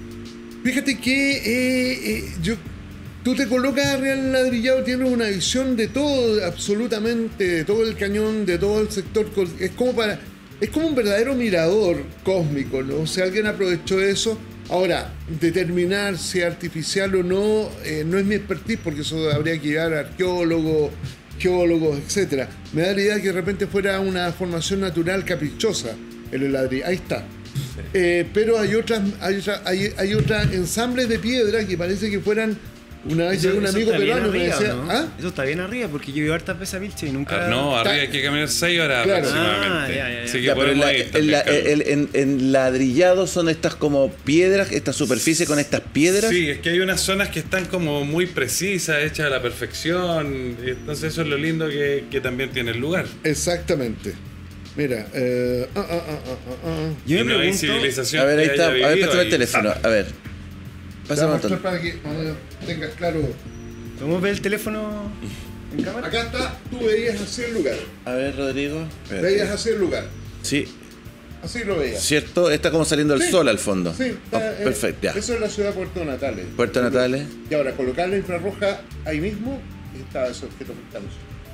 Fíjate que eh, eh, yo, tú te colocas arriba del ladrillado, tienes una visión de todo, absolutamente, de todo el cañón, de todo el sector. col- Es como para, es como un verdadero mirador cósmico, ¿no? O sea, alguien aprovechó eso. Ahora, determinar si es artificial o no, eh, no es mi expertise, porque eso habría que llevar a arqueólogos, geólogos, etcétera. Me da la idea que de repente fuera una formación natural caprichosa el ladrillo. Ahí está. Eh, pero hay otras, hay, otra- hay, hay otras ensambles de piedra que parece que fueran. Una vez Eso- llegó un eso amigo está bien peruano y me arriba, decía, ¿no? ¿ah? Eso está bien arriba, porque yo he ido hartas veces a Vilche y nunca... Ah, no, arriba Está- hay que caminar seis horas Claro. aproximadamente. Ah, ya, ya, ya. Así que Ya, pero en, podemos la- ir en también, la- Carlos. el- en- en ladrillado son estas como piedras, esta superficie con estas piedras. Sí, es que hay unas zonas que están como muy precisas, hechas a la perfección. Y entonces eso es lo lindo que, que también tiene el lugar. Exactamente. Mira, eh, ah, ah, ah, ah, ah. Yo Y me no hay pregunto... civilización A ver, ahí que está. A haya ver, vivido pásame el ahí. teléfono. A ver. Te voy Pásame a un mostrar tono. para que para que tengas claro. ¿Podemos ver el teléfono en cámara? Acá está, tú veías así el lugar. A ver, Rodrigo. Espérate. Veías así el lugar. Sí, Así lo veías. cierto. Está como saliendo el Sí. sol al fondo. Sí, Oh, está, eh, perfecto, ya. Eso es la ciudad de Puerto Natales. Puerto Natales. Y ahora, colocar la infrarroja ahí mismo, y está ese objeto que estamos.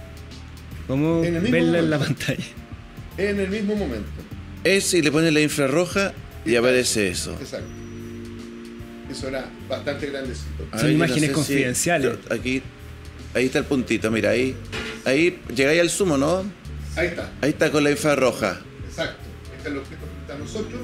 ¿Cómo En el mismo verla en la momento. pantalla? En el mismo momento. Es y le pones la infrarroja y aparece eso. Exacto. Eso era bastante grandecito. A Son ver, yo imágenes sé si- confidenciales. yo- aquí, ahí está el puntito, mira, ahí. Ahí llegáis al sumo, ¿no? Ahí está. Ahí está con la infrarroja. Exacto. Este es el objeto frente a nosotros.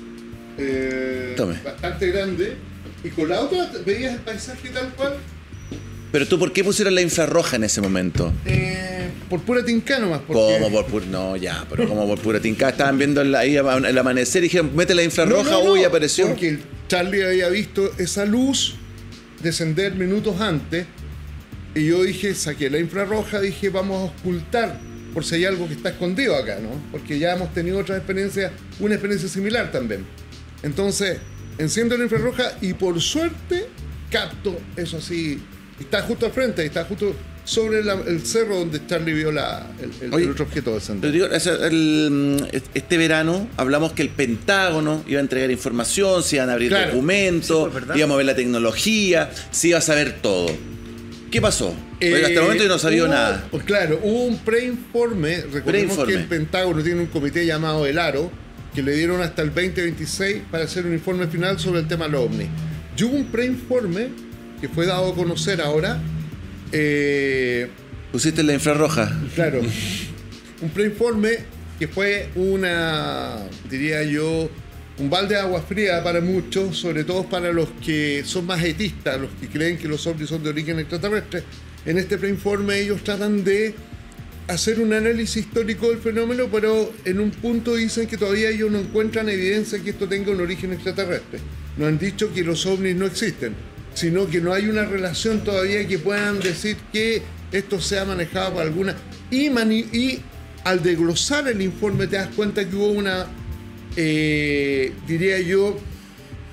Eh, Tome. Bastante grande. Y con la otra veías el paisaje tal cual. Pero tú, ¿por qué pusieron la infrarroja en ese momento? Eh, por pura tinca nomás. Porque... ¿Cómo por pura? No, ya, pero como por pura tinca. Estaban viendo el, ahí el amanecer y dijeron, mete la infrarroja, No, no, no, uy, apareció. Porque el Charlie había visto esa luz descender minutos antes. Y yo dije, saqué la infrarroja, dije, vamos a ocultar por si hay algo que está escondido acá, ¿no? Porque ya hemos tenido otras experiencias, una experiencia similar también. Entonces, enciendo la infrarroja y por suerte capto eso así. Está justo al frente, está justo sobre la- el cerro donde Charlie vio la, el, el- Oye, el otro objeto descender. Rodrigo, ese- el- este verano hablamos que el Pentágono iba a entregar información, se iban a abrir Claro. documentos, Sí, pues, ¿verdad? íbamos a ver la tecnología, se iba a saber todo. ¿Qué pasó? Porque hasta el Eh, momento yo no sabía hubo- nada. pues claro, hubo un preinforme. Recordemos Preinforme. que el Pentágono tiene un comité llamado el ARO, que le dieron hasta el veinte veintiséis para hacer un informe final sobre el tema de los ovnis. Y hubo un preinforme que fue dado a conocer ahora. eh, Pusiste la infrarroja. Claro. Un preinforme que fue una, diría yo, un balde de agua fría para muchos, sobre todo para los que son más etistas, los que creen que los ovnis son de origen extraterrestre. En este preinforme ellos tratan de hacer un análisis histórico del fenómeno, pero en un punto dicen que todavía ellos no encuentran evidencia que esto tenga un origen extraterrestre. No han dicho que los ovnis no existen, sino que no hay una relación todavía que puedan decir que esto sea manejado por alguna... Y, mani- y al desglosar el informe te das cuenta que hubo una, eh, diría yo,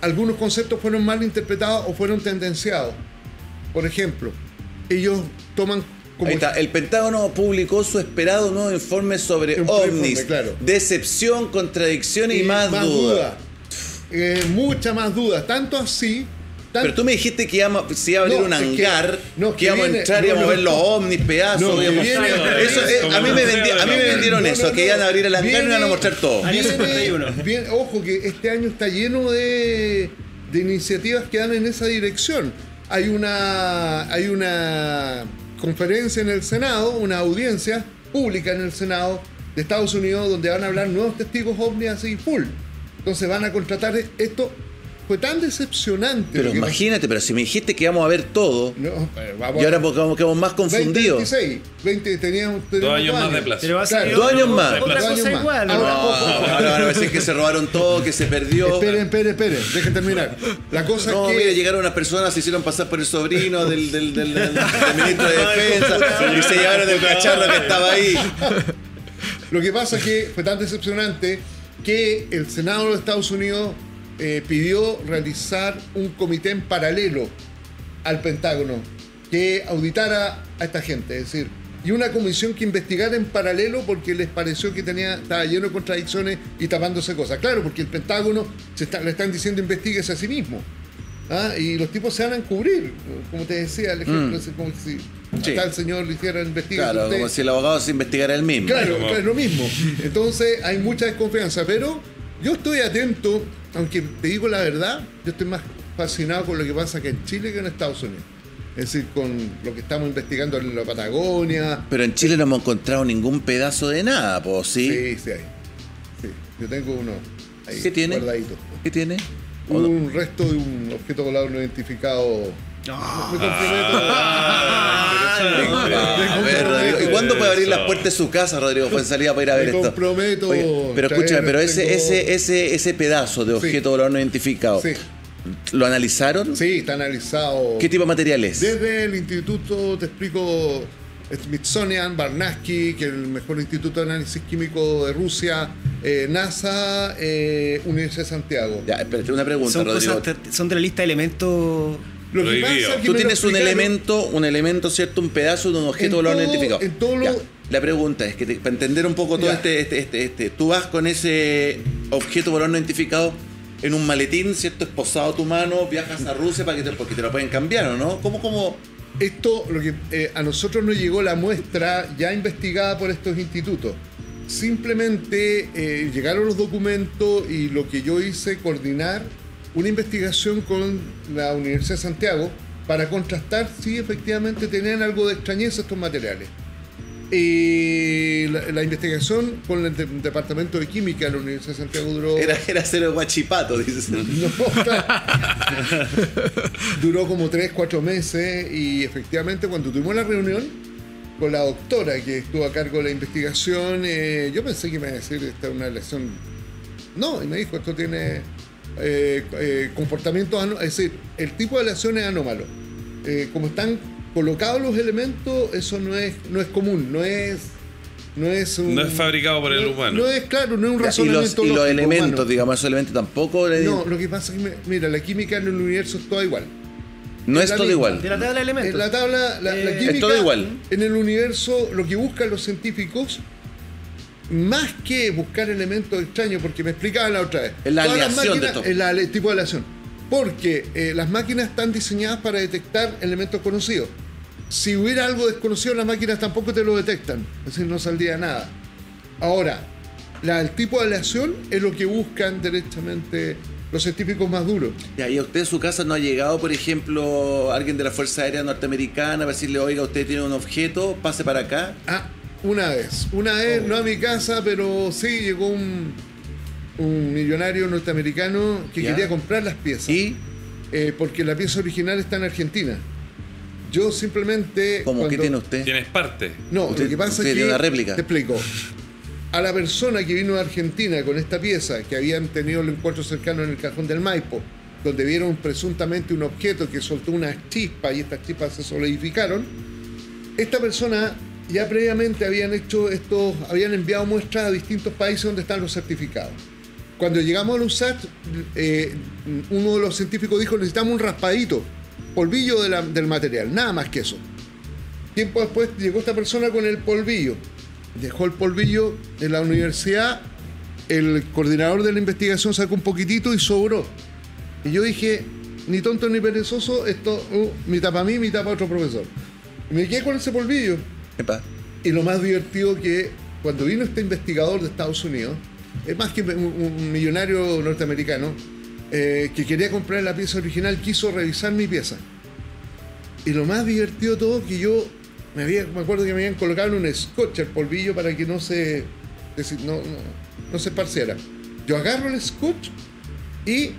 algunos conceptos fueron mal interpretados o fueron tendenciados. Por ejemplo, ellos toman como... Ahí está, el Pentágono publicó su esperado nuevo informe sobre Un ovnis, informe, claro. decepción, contradicción y, más, duda. duda. Eh, mucha más duda. Tanto así... Tanto, Pero tú me dijiste que íbamos, se iba a abrir No, un es que- hangar, no, que, que íbamos viene- a entrar y no, íbamos a no, ver los ovnis, pedazos. no, que íbamos- viene- Eso, eh, a, mí me vendi- a mí me vendieron No, eso, no, que iban a no. abrir el hangar y Viene- iban a mostrar todo. Año cincuenta y uno. Viene, viene- ojo que este año está lleno de, de iniciativas que van en esa dirección. Hay una, hay una conferencia en el Senado, una audiencia pública en el Senado de Estados Unidos donde van a hablar nuevos testigos ovnis así full. Entonces van a contratar esto. Fue tan decepcionante. Pero lo que imagínate, pero si me dijiste que íbamos a ver todo, pasó. No, pero vamos y ahora a- quedamos, quedamos más confundidos. veinte veintiséis, veinte, teníamos, Dos teníamos años más de plazo. Pero va a Claro, salir dos otra años cosa- más. Otra Dos cosa años más. igual. ¿no? Ahora, No, ojo, ojo. ahora van a decir que se robaron todo, que se perdió. Esperen, esperen, esperen, dejen terminar. La cosa No, es que mire, llegaron unas personas, se hicieron pasar por el sobrino del, del, del, del- del ministro de Defensa y se llevaron el cacharro que estaba ahí. Lo que pasa es que fue tan decepcionante que el Senado de los Estados Unidos eh, pidió realizar un comité en paralelo al Pentágono que auditara a esta gente, es decir, y una comisión que investigara en paralelo porque les pareció que tenía, estaba lleno de contradicciones y tapándose cosas. Claro, porque el Pentágono se está- le están diciendo investiguese a sí mismo. ¿Ah? Y los tipos se van a encubrir, como te decía, el ejemplo es como si Sí. acá el señor le hiciera investigación. Claro, como si el abogado se investigara él mismo. Claro, Como- claro, es lo mismo. Entonces hay mucha desconfianza, pero yo estoy atento, aunque te digo la verdad, yo estoy más fascinado con lo que pasa acá en Chile que en Estados Unidos. Es decir, con lo que estamos investigando en la Patagonia. Pero en Chile no hemos encontrado ningún pedazo de nada, pues, ¿sí? Sí, sí hay. Sí, yo tengo uno ahí ¿Qué tiene? guardadito. ¿Qué tiene? ¿O no? Un resto de un objeto volador no identificado. Me comprometo. A ver, Rodrigo, ¿y cuándo puede abrir las puertas de su casa, Rodrigo Fuenzalida, para ir a ver Me esto? comprometo. Oye, pero traer, escúchame, pero ese, tengo- ese, ese, ese pedazo de objeto Sí. volador no identificado, Sí, ¿lo analizaron? sí, está analizado. ¿Qué tipo de material es? Desde el instituto, te explico, Smithsonian, Barnaski, que es el mejor instituto de análisis químico de Rusia, eh, NASA, eh, Universidad de Santiago. Ya, espérate, una pregunta, Son, Rodrigo. cosas, te- son de la lista de elementos. Lo que Prohibido. pasa es que Tú me lo tienes un explicaron- elemento, un elemento, ¿cierto? Un pedazo de un objeto En volador no todo- identificado. en todo lo- Ya, la pregunta es que te- para entender un poco todo Ya. este, este, este, este, tú vas con ese objeto volador no identificado en un maletín, ¿cierto? Esposado a tu mano, viajas a Rusia para que te, porque te lo pueden cambiar, ¿o no? ¿Cómo, cómo? Esto, lo que eh, a nosotros nos llegó la muestra ya investigada por estos institutos. Simplemente eh, llegaron los documentos y lo que yo hice, coordinar una investigación con la Universidad de Santiago para contrastar si efectivamente tenían algo de extrañeza estos materiales. Y la, la investigación con el de- Departamento de Química de la Universidad de Santiago duró... Era, era hacer el guachipato, dices. No, claro. Duró como tres, cuatro meses y efectivamente cuando tuvimos la reunión con la doctora que estuvo a cargo de la investigación, eh, yo pensé que me iba a decir esta es una lesión. No, y me dijo, esto tiene eh, eh, comportamientos, anó- es decir, el tipo de lesión es anómalo. Eh, como están colocados los elementos, eso no es, no es común, no es... No es, un, No es fabricado por el no- humano. No es claro, no es un Ya, y razonamiento los, y los lógico elementos, humano. digamos, esos elementos tampoco le- No, lo que pasa es que, me- mira, la química en el universo es toda igual. no es es la todo misma. igual. De la tabla de elementos. En la tabla, la, la Eh, química es todo igual. en el universo, lo que buscan los científicos, más que buscar elementos extraños, porque me explicaban la otra vez. Es la todas las aleación de máquinas- todo. es la ale- tipo de aleación. Porque eh, las máquinas están diseñadas para detectar elementos conocidos. Si hubiera algo desconocido, las máquinas tampoco te lo detectan. Es decir, no saldría nada. Ahora, la- el tipo de aleación es lo que buscan derechamente los científicos más duros. Ya, y a usted en su casa no ha llegado, por ejemplo, alguien de la Fuerza Aérea Norteamericana para decirle, oiga, usted tiene un objeto, pase para acá. Ah, una vez. Una vez, no a mi casa, pero sí llegó un, un millonario norteamericano que Ya. quería comprar las piezas. Y, eh, porque la pieza original está en Argentina. Yo simplemente... ¿cómo que cuando- tiene usted? Tienes parte. No, Usted- lo que pasa usted es que... tiene una réplica. Te explico. A la persona que vino de Argentina con esta pieza, que habían tenido el encuentro cercano en el cajón del Maipo, donde vieron presuntamente un objeto que soltó unas chispas y estas chispas se solidificaron, esta persona ya previamente habían hecho estos, habían enviado muestras a distintos países donde están los certificados. cuando llegamos al U S A T, eh, uno de los científicos dijo, necesitamos un raspadito, polvillo de la, del material, nada más que eso. Tiempo después llegó esta persona con el polvillo, dejó el polvillo en la universidad, el coordinador de la investigación sacó un poquitito y sobró. Y yo dije, ni tonto ni perezoso, esto, uh, mitad para mí, mitad para otro profesor. Y me quedé con ese polvillo. Epa. Y lo más divertido que cuando vino este investigador de Estados Unidos, es más que un, un millonario norteamericano, eh, que quería comprar la pieza original, quiso revisar mi pieza. Y lo más divertido de todo que yo me, había, me acuerdo que me habían colocado en un scotch el polvillo para que no se, no, no, no se esparciera. Yo agarro el scotch y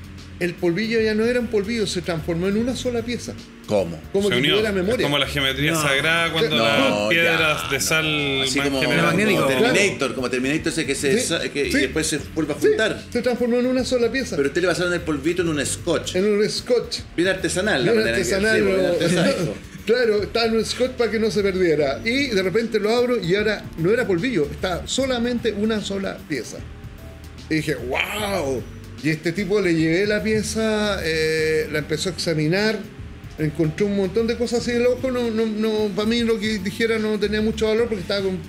el polvillo ya no era un polvillo, se transformó en una sola pieza. ¿Cómo? Como Se que unió. tuviera memoria. Es como la geometría No. sagrada cuando No, las piedras ya, de sal no. Así más como, generan- magnético. como Terminator, como Terminator ese que se Sí, sa- que, sí. y después se vuelve a Sí, juntar. se transformó en una sola pieza. Pero usted le pasaron el polvito en un scotch. En un scotch. Bien artesanal, la Bien manera que- artesanal, sí, bien lo- artesánico. Claro, estaba en un scotch para que no se perdiera. Y de repente lo abro y ahora no era polvillo, está solamente una sola pieza. Y dije, wow. Y este tipo le llevé la pieza, eh, la empezó a examinar, encontró un montón de cosas así. El ojo, no, no, no, para mí lo que dijera no tenía mucho valor porque estaba con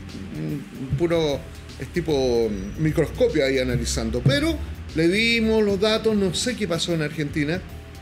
un puro, es tipo microscopio ahí analizando. Pero le dimos los datos, no sé qué pasó en Argentina.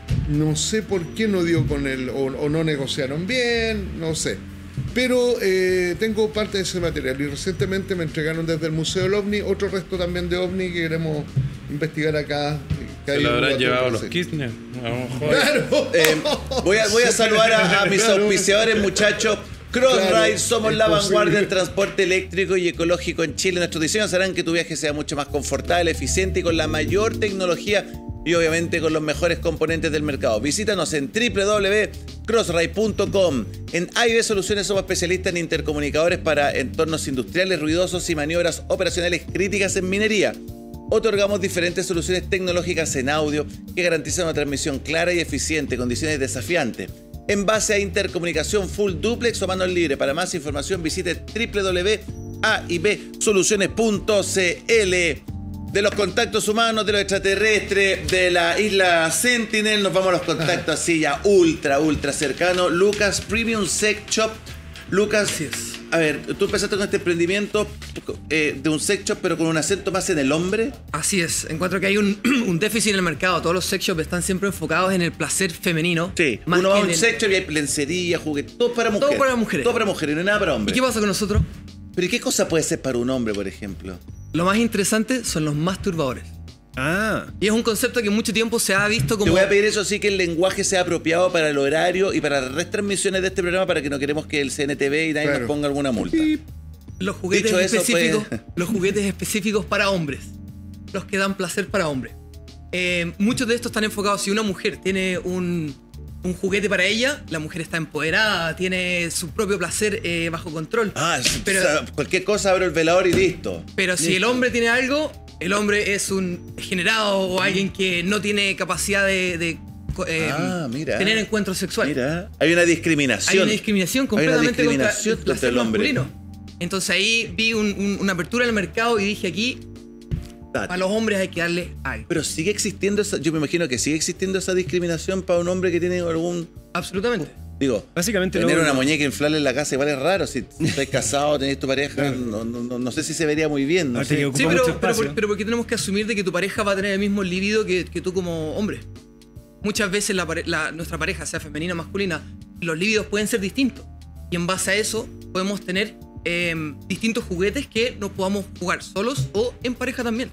No sé por qué no dio con él o, o no negociaron bien, no sé. Pero eh, tengo parte de ese material y recientemente me entregaron desde el Museo del OVNI otro resto también de OVNI que queremos investigar acá. Que Se hay lo un habrán dato llevado que los sí. Kirchner. A lo mejor. ¡Claro! Eh, voy, a, voy a saludar a, a mis Claro. auspiciadores, muchachos. Crossride, Claro, somos es la posible. vanguardia del transporte eléctrico y ecológico en Chile. Nuestros diseños harán que tu viaje sea mucho más confortable, eficiente y con la mayor tecnología y obviamente con los mejores componentes del mercado. Visítanos en doble u doble u doble u punto crossride punto com. En A I B Soluciones somos especialistas en intercomunicadores para entornos industriales ruidosos y maniobras operacionales críticas en minería. Otorgamos diferentes soluciones tecnológicas en audio que garantizan una transmisión clara y eficiente, condiciones desafiantes. En base a intercomunicación full duplex o manos libres. Para más información visite doble u doble u doble u punto a i b soluciones punto c l. De los contactos humanos, de los extraterrestres, de la isla Sentinel, nos vamos a los contactos así ya ultra, ultra cercanos. Lucas Premium Sex Shop. Lucas, a ver, tú empezaste con este emprendimiento eh, de un sex shop, pero con un acento más en el hombre. Así es, encuentro que hay un, un déficit en el mercado. Todos los sex shops están siempre enfocados en el placer femenino. Sí, más uno va a que un en el- sex shop y hay lencería, juguetes, todo para mujeres. para mujeres. Todo para mujeres, no hay nada para ¿Y hombres. qué pasa con nosotros? Pero ¿y qué cosa puede ser para un hombre, por ejemplo? Lo más interesante son los masturbadores. Ah, Y es un concepto que mucho tiempo se ha visto Te como... voy a pedir eso sí, que el lenguaje sea apropiado para el horario y para las retransmisiones de este programa, para que no queremos que el C N T V y nadie Claro. nos ponga alguna multa. Los juguetes Dicho eso, específicos, pues- los juguetes específicos para hombres, los que dan placer para hombres. Eh, muchos de estos están enfocados. Si una mujer tiene un, un juguete para ella, la mujer está empoderada, tiene su propio placer eh, bajo control. Ah, pero, o sea, cualquier cosa abro el velador y listo. pero si el hombre tiene algo, el hombre es un degenerado o alguien que no tiene capacidad de, de, eh, Ah, mira. tener encuentros sexuales. Mira, hay una discriminación. Hay una discriminación Hay una completamente discriminación contra el placer contra el hombre. masculino. Entonces ahí vi un- un- una apertura en el mercado y dije aquí, Date. a los hombres hay que darle algo. Pero sigue existiendo esa, yo me imagino que sigue existiendo esa discriminación para un hombre que tiene algún, Absolutamente. digo, básicamente tener lo- una muñeca inflable en la casa igual es raro. Si estás casado, tenés tu pareja, no, no, no, no sé si se vería muy bien. No Aparte sé. que ocupa Sí, mucho pero, pero, espacio. por- pero ¿por qué tenemos que asumir de que tu pareja va a tener el mismo libido que, que tú como hombre? Muchas veces la pare- la- nuestra pareja, sea femenina o masculina, los libidos pueden ser distintos. Y en base a eso podemos tener eh, distintos juguetes que nos podamos jugar solos o en pareja también.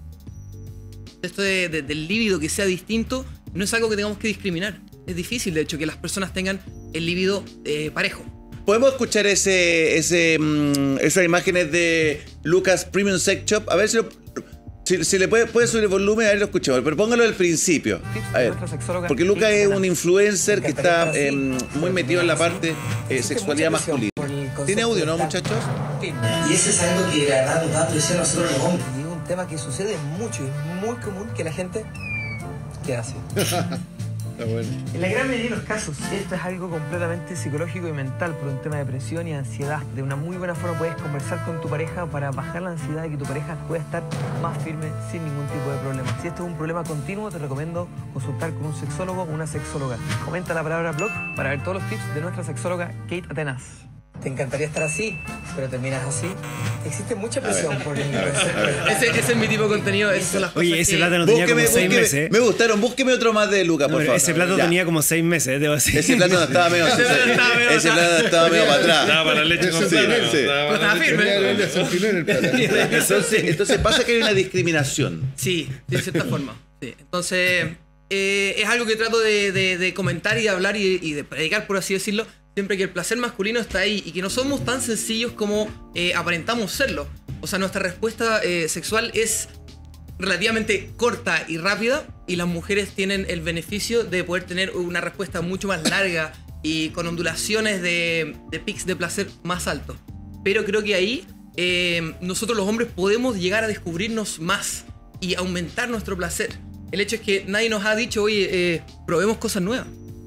Esto de- de- del libido que sea distinto no es algo que tengamos que discriminar. Es difícil, de hecho, que las personas tengan el libido eh, parejo. ¿Podemos escuchar ese, ese, mm, esas imágenes de Lucas Premium Sex Shop? A ver si, lo, si, si le puede, puede subir el volumen, a ver lo escuchamos. Pero póngalo del principio. A ver, porque Lucas es un influencer que está eh, muy metido en la parte eh, sexualidad masculina. ¿Tiene audio, no, muchachos? Y eso es algo que la verdad nos da presión a nosotros los hombres. Y es un tema que sucede mucho y es muy común que la gente quede así. Está bueno. En la gran mayoría de los casos, esto es algo completamente psicológico y mental por un tema de depresión y ansiedad. De una muy buena forma puedes conversar con tu pareja para bajar la ansiedad y que tu pareja pueda estar más firme sin ningún tipo de problema. Si esto es un problema continuo, te recomiendo consultar con un sexólogo o una sexóloga. Comenta la palabra blog para ver todos los tips de nuestra sexóloga Kate Atenas. Te encantaría estar así, pero terminas así. Existe mucha presión por el Ese, ese es mi tipo de contenido. Esas son las Oye, cosas ese que- plato no tenía Búsqueme, como seis búsqueme. meses. Me gustaron, búsqueme otro más de Luca, No, por favor. ese plato Ya. tenía como seis meses, debo decir. Ese plato no estaba medio. Ese plato estaba medio Ese plato estaba medio para atrás. Estaba para la leche con Sí, plátano, sí. estaba para Estaba la leche firme. Tenía que verle a Santino en el plato. Entonces, entonces pasa que hay una discriminación. Sí, de cierta forma. Sí. Entonces, eh, es algo que trato de, de- de comentar y de hablar y, y de predicar, por así decirlo, siempre que el placer masculino está ahí y que no somos tan sencillos como eh, aparentamos serlo. O sea, nuestra respuesta eh, sexual es relativamente corta y rápida y las mujeres tienen el beneficio de poder tener una respuesta mucho más larga y con ondulaciones de, de pics de placer más altos. Pero creo que ahí eh, nosotros los hombres podemos llegar a descubrirnos más y aumentar nuestro placer. El hecho es que nadie nos ha dicho, oye, eh, probemos cosas nuevas.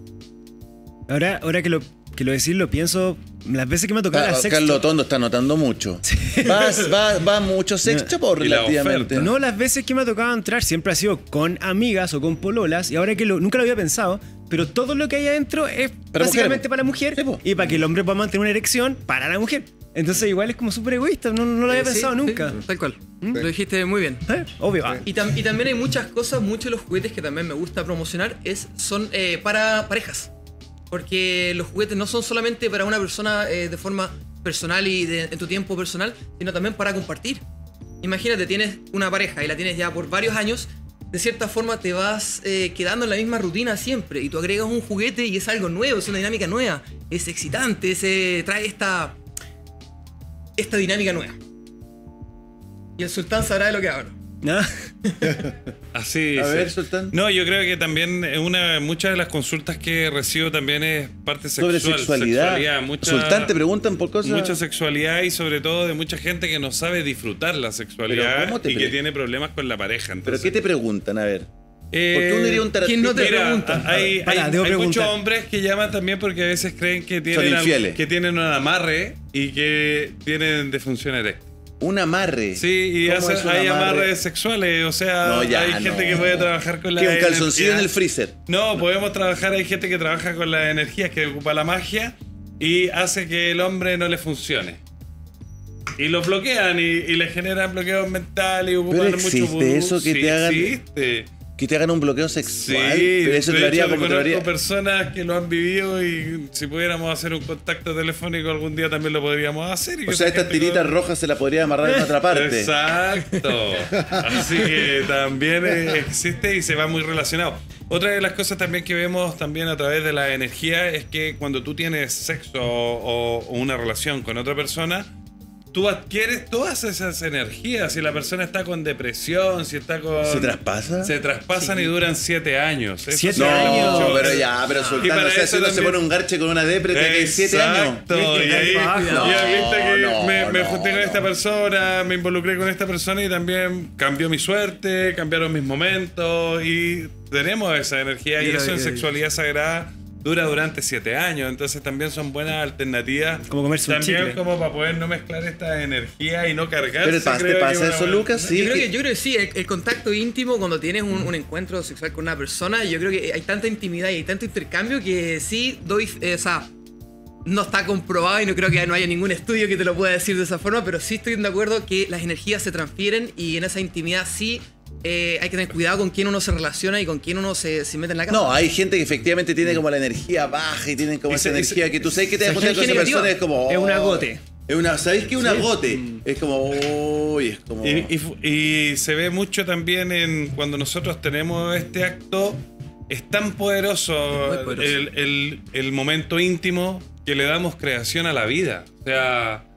Ahora, ahora que lo, que lo decís, lo pienso las veces que me ha tocado la Carlos, sexto. Carlos Tondo está notando mucho. ¿Vas, va, va mucho sexto por Y la relativamente? oferta. No, las veces que me ha tocado entrar siempre ha sido con amigas o con pololas. Y ahora que lo, nunca lo había pensado, pero todo lo que hay adentro es Para básicamente mujer. para la mujer Sí, po. y para que el hombre pueda mantener una erección para la mujer. Entonces igual es como súper egoísta, no, no lo había Eh, sí, pensado sí, nunca. tal cual. Lo dijiste muy bien. ¿Eh? Obvio. ah. Y, tam- y también hay muchas cosas, muchos de los juguetes que también me gusta promocionar es, son eh, para parejas. Porque los juguetes no son solamente para una persona eh, de forma personal y de- en tu tiempo personal, sino también para compartir. Imagínate, tienes una pareja y la tienes ya por varios años, de cierta forma te vas eh, quedando en la misma rutina siempre y tú agregas un juguete y es algo nuevo, es una dinámica nueva, es excitante, se trae esta, esta dinámica nueva. Y el sultán sabrá de lo que hablo. Ah. Así A sí. ver, Sultán. No, yo creo que también una, muchas de las consultas que recibo también es parte Sobre sexual. sexualidad. mucha, Sultán, te preguntan por cosas. mucha sexualidad y sobre todo de mucha gente que no sabe disfrutar la Pero, sexualidad ¿cómo te y pre- que tiene problemas con la pareja. ¿Pero Entonces, qué te preguntan? A ver. eh, ¿Por qué uno diría un ¿quién no te tarantino? Mira, pregunta? hay, Para, hay- debo hay muchos preguntar. hombres que llaman también porque a veces creen que tienen, algo- infieles. que tienen un amarre y que tienen disfunción eréctil. Un amarre. Sí, y ¿Cómo hacen- es un hay amarre? amarres sexuales, o sea, No, ya, hay gente no. que puede trabajar con la ¿Qué, un calzoncillo energía. en el freezer? No, podemos trabajar, hay gente que trabaja con las energías, que ocupa la magia y hace que el hombre no le funcione. Y lo bloquean y, y le generan bloqueos mentales y ocupan Pero mucho existe vudú. eso que Sí, te hagan- existe. Que te hagan un bloqueo Sí, sexual. Pero eso te de lo haría hecho, como te lo conozco haría. personas que lo han vivido y si pudiéramos hacer un contacto telefónico algún día también lo podríamos hacer. y O que sea, esa estas gente tiritas con- rojas se las podría amarrar en otra parte. Exacto. Así que también eh, existe y se va muy relacionado. Otra de las cosas también que vemos también a través de la energía es que cuando tú tienes sexo o, o una relación con otra persona, tú adquieres todas esas energías. Si la persona está con depresión, si está con... ¿Se traspasa? Se traspasan y duran siete años. Eso Siete se habla años. No, mucho. pero ya, pero Y Sultán, para o sea, eso si uno se también- pone un garche con una depre, te cae siete años. Exacto. Y ahí No, ya viste que no, me, me no, junté con no. esta persona, me involucré con esta persona y también cambió mi suerte, cambiaron mis momentos y tenemos esa energía y Mira, eso en mira, sexualidad sagrada dura durante siete años, entonces también son buenas alternativas. Como comerse un también chicle. como para poder no mezclar esta energía y no cargarse. Pero ¿te creo que pasa una eso, buena- Lucas? Sí. yo, creo que- que, yo creo que sí, el, el contacto íntimo cuando tienes un, un encuentro sexual con una persona, yo creo que hay tanta intimidad y hay tanto intercambio que sí doy, eh, o sea, no está comprobado y no creo que no haya ningún estudio que te lo pueda decir de esa forma, pero sí estoy de acuerdo que las energías se transfieren y en esa intimidad sí eh, hay que tener cuidado con quién uno se relaciona y con quién uno se, se mete en la cama. No, hay gente que efectivamente tiene como la energía baja y tienen como Y esa se- y energía se- que tú sabes que te esa vas a juntar con esa energía persona y es como. Es un oh, agote. Es una, ¿sabéis qué? Un agote. Es como. Uy, es como. Y, y fu- y se ve mucho también en cuando nosotros tenemos este acto, es tan poderoso, Muy poderoso. El, el- el momento íntimo que le damos creación a la vida. O sea,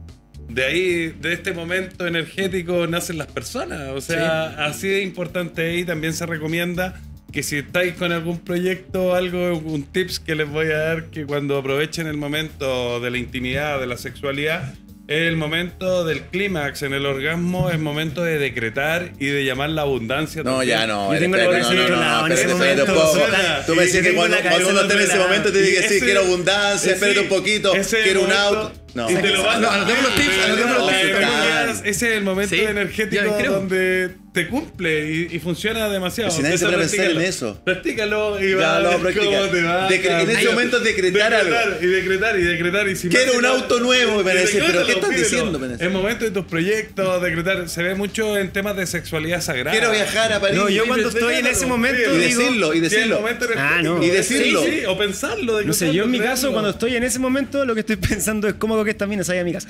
de ahí, de este momento energético nacen las personas. O sea, así de importante y también se recomienda que si estáis con algún proyecto, algo, un tips que les voy a dar, que cuando aprovechen el momento de la intimidad, de la sexualidad, El momento del clímax en el orgasmo es momento de decretar y de llamar la abundancia. No, también. ya no. Yo tengo espera, la no, cabeza no, en otro no, lado, en espérate, ese espérate un momento, poco. suena. Tú me decís Y que tengo cuando, la cuando cabeza uno en está en otro ese lado. momento te dice que sí, Ese- quiero abundancia, ese- espérate un poquito, ese es quiero el un momento- auto. No. Y te lo vas- No, anotemos los tips, anotemos los Las tips. energías, ese es el momento Sí, energético ya me creo. donde te cumple y, y funciona demasiado. Si nadie se Entonces, pone a pensar en practícalo. eso. Practícalo y Ya, va a lo ver practica. cómo te va. Decre- en ese Ahí- momento decretar decretar algo. y decretar y decretar. Y si Quiero más un que no- auto nuevo, y me decís, decrétalo, ¿pero qué estás pídelo. diciendo? Me decís. Es momento de tus proyectos, decretar. Se ve mucho en temas de sexualidad sagrada. Quiero viajar a París. No, yo Y cuando decrétalo, estoy en ese momento pídelo. Y digo... decirlo, y Sí, el decirlo. momento Ah, no. energético. Y decirlo. Sí, sí, o pensarlo. No sé, yo en mi caso, decretarlo. cuando estoy en ese momento, lo que estoy pensando es cómo hago que esta mina salga a mi casa.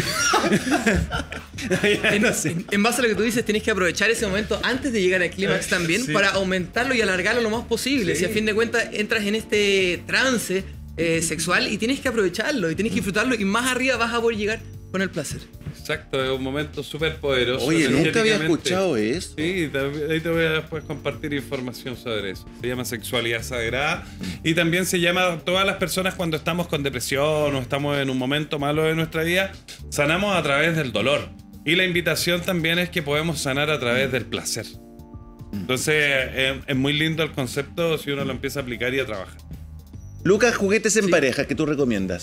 En, no sé. en- en base a lo que tú dices, tienes que aprovechar ese momento antes de llegar al clímax también Sí. para aumentarlo y alargarlo lo más posible. Sí. Si a fin de cuentas entras en este trance eh, sexual y tienes que aprovecharlo y tienes que disfrutarlo y más arriba vas a poder llegar con el placer. Exacto, es un momento súper poderoso. Oye, nunca había energéticamente. escuchado eso. Sí, te- ahí te voy a después compartir información sobre eso. Se llama sexualidad sagrada y también se llama todas las personas cuando estamos con depresión o estamos en un momento malo de nuestra vida, sanamos a través del dolor. Y la invitación también es que podemos sanar a través del placer. Entonces eh, es muy lindo el concepto si uno lo empieza a aplicar y a trabajar. Lucas, juguetes en Sí. pareja que tú recomiendas.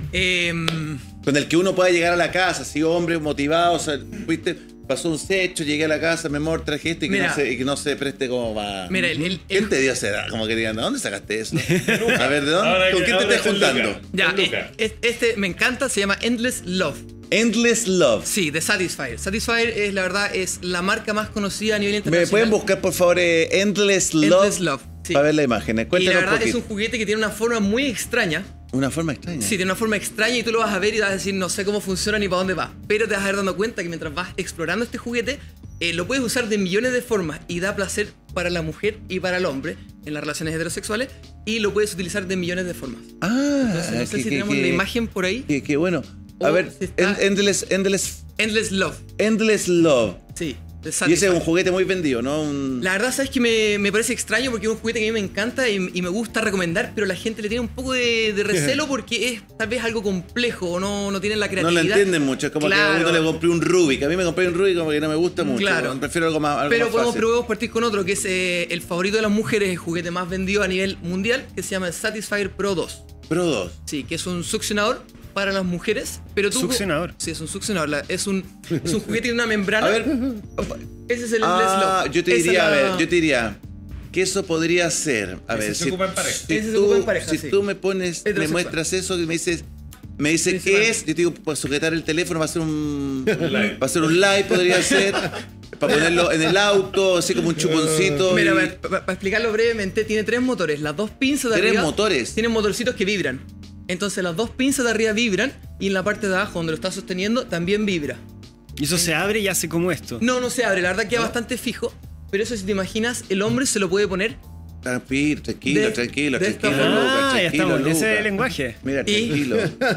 Em, Con el que uno pueda llegar a la casa, así hombre motivado, o sea, fuiste, pasó un hecho, llegué a la casa, mi amor, traje esto y que, Mira. no, se, y que no se preste como va. Mira, el- el- ¿Quién el- te dio esa edad? Como que digan, ¿de dónde sacaste eso? A ver, ¿de dónde? Ahora ¿Con que- quién te ahora estás con Lucas. juntando? ya, Con Luca. eh, es- este me encanta, se llama Endless Love. Endless Love. Sí, de Satisfyer. Satisfyer es la verdad es la marca más conocida a nivel ¿Me internacional. pueden buscar, por favor, eh, Endless Love? Endless Love, sí. Para ver la imagen. Y Cuéntanos la un verdad es poquito. un juguete que tiene una forma muy extraña. Una forma extraña. Sí, tiene una forma extraña y tú lo vas a ver y vas a decir, no sé cómo funciona ni para dónde va. Pero te vas a ir dando cuenta que mientras vas explorando este juguete, eh, lo puedes usar de millones de formas y da placer para la mujer y para el hombre en las relaciones heterosexuales y lo puedes utilizar de millones de formas. Ah, Entonces, no sé qué- si qué- tenemos qué- la imagen por ahí. Qué, qué bueno. A O ver, si está- en- Endless, Endless, Endless Love. Endless Love. Sí, de Y Satisfyer. ese es un juguete muy vendido, ¿no? Un... La verdad, sabes que me, me parece extraño porque es un juguete que a mí me encanta y, y me gusta recomendar, pero la gente le tiene un poco de, de recelo porque es tal vez algo complejo o no, no tienen la No creatividad. lo entienden mucho, es como que a Claro. uno le compré un Rubik. A mí me compré un Rubik como que no me gusta mucho. Claro. bueno, prefiero algo más, algo Pero más podemos, fácil. pero podemos partir con otro que es eh, el favorito de las mujeres, el juguete más vendido a nivel mundial, que se llama el Satisfyer Pro dos. Pro dos. Sí, que es un succionador para las mujeres, pero tú... Succionador. Sí, es un succionador. la- Es un, es un juguete de una membrana. A ver. Ese es el Ah, Endless Love. yo te Esa diría, a la- ver, yo te diría que eso podría ser. A Ese ver, se si, ocupa en pareja. si Ese se tú, ocupa en pareja, si sí. tú me pones, me Heterosexual. muestras eso y me dices, me dices qué Principalmente. es, yo te digo, para sujetar el teléfono va a ser un, live. va a ser un live, podría ser, para ponerlo en el auto, así como un chuponcito. Mira, y- para explicarlo brevemente, tiene tres motores. Las dos pinzas de Tres arriba motores. tienen motorcitos que vibran. Entonces las dos pinzas de arriba vibran y en la parte de abajo, donde lo estás sosteniendo, también vibra. Y eso se abre y hace como esto. No, no se abre, la verdad queda bastante fijo. Pero eso, si te imaginas, el hombre se lo puede poner. Tranquilo, tranquilo, De- tranquilo, de esta tranquilo, forma. Lucas, Ah, ya tranquilo, estamos en ese Lucas. lenguaje. Mira, Y- tranquilo.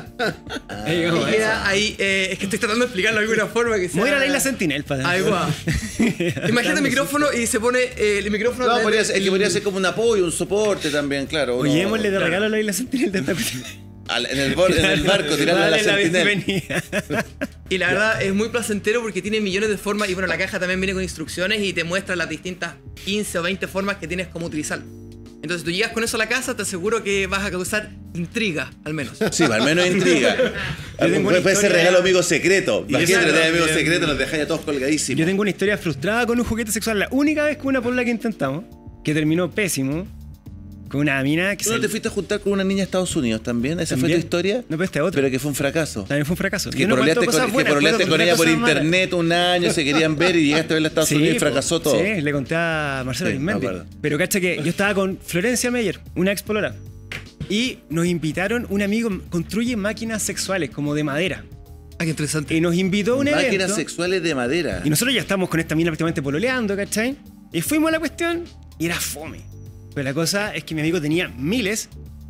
Ahí vamos, Y eso. queda ahí. eh, es que estoy tratando de explicarlo de alguna forma que sea. Voy a ir a la isla Sentinel para Ahí va. Imagínate el micrófono y se pone eh, el micrófono. a No, través podría del- ser, es que podría ser como un apoyo, un soporte también, claro. uno- Oye, démosle de claro. regalo a la isla Sentinel de esta cuestión. al- en, el, bor- en el barco, tirarle a la Dale la sentinel. bienvenida. Y la verdad es muy placentero porque tiene millones de formas y bueno, la caja también viene con instrucciones y te muestra las distintas quince o veinte formas que tienes como utilizarlo. Entonces tú llegas con eso a la casa, te aseguro que vas a causar intriga, al menos. Sí, al menos intriga. tengo puede, una puede ser historia- regalo amigo secreto. Imagínate Exacto. tener amigo secreto, nos dejáis a todos colgadísimos. Yo tengo una historia frustrada con un juguete sexual. La única vez con una polola que intentamos, que terminó pésimo, con una mina que ¿Tú no se- te fuiste a juntar con una niña de Estados Unidos también? ¿Esa fue También. tu historia? No, pero esta es otra. Pero que fue un fracaso. También fue un fracaso. Que Yo no pololeaste cuento con, cosas que buenas, pololeaste puedo con ella contar por cosas malas. internet un año, se querían ver y llegaste a ver a Estados Sí, Unidos y po, fracasó todo. Sí, le conté a Marcelo Sí, me Arismendi. acuerdo. Pero cacha que yo estaba con Florencia Meyer, una ex polora. Y nos invitaron, un amigo construye máquinas sexuales como de madera. Ah, qué interesante. Y nos invitó a un Máquinas evento. sexuales de madera. Y nosotros ya estábamos con esta mina prácticamente pololeando, ¿cachai? Y fuimos a la cuestión y era fome. Pero la cosa es que mi amigo tenía miles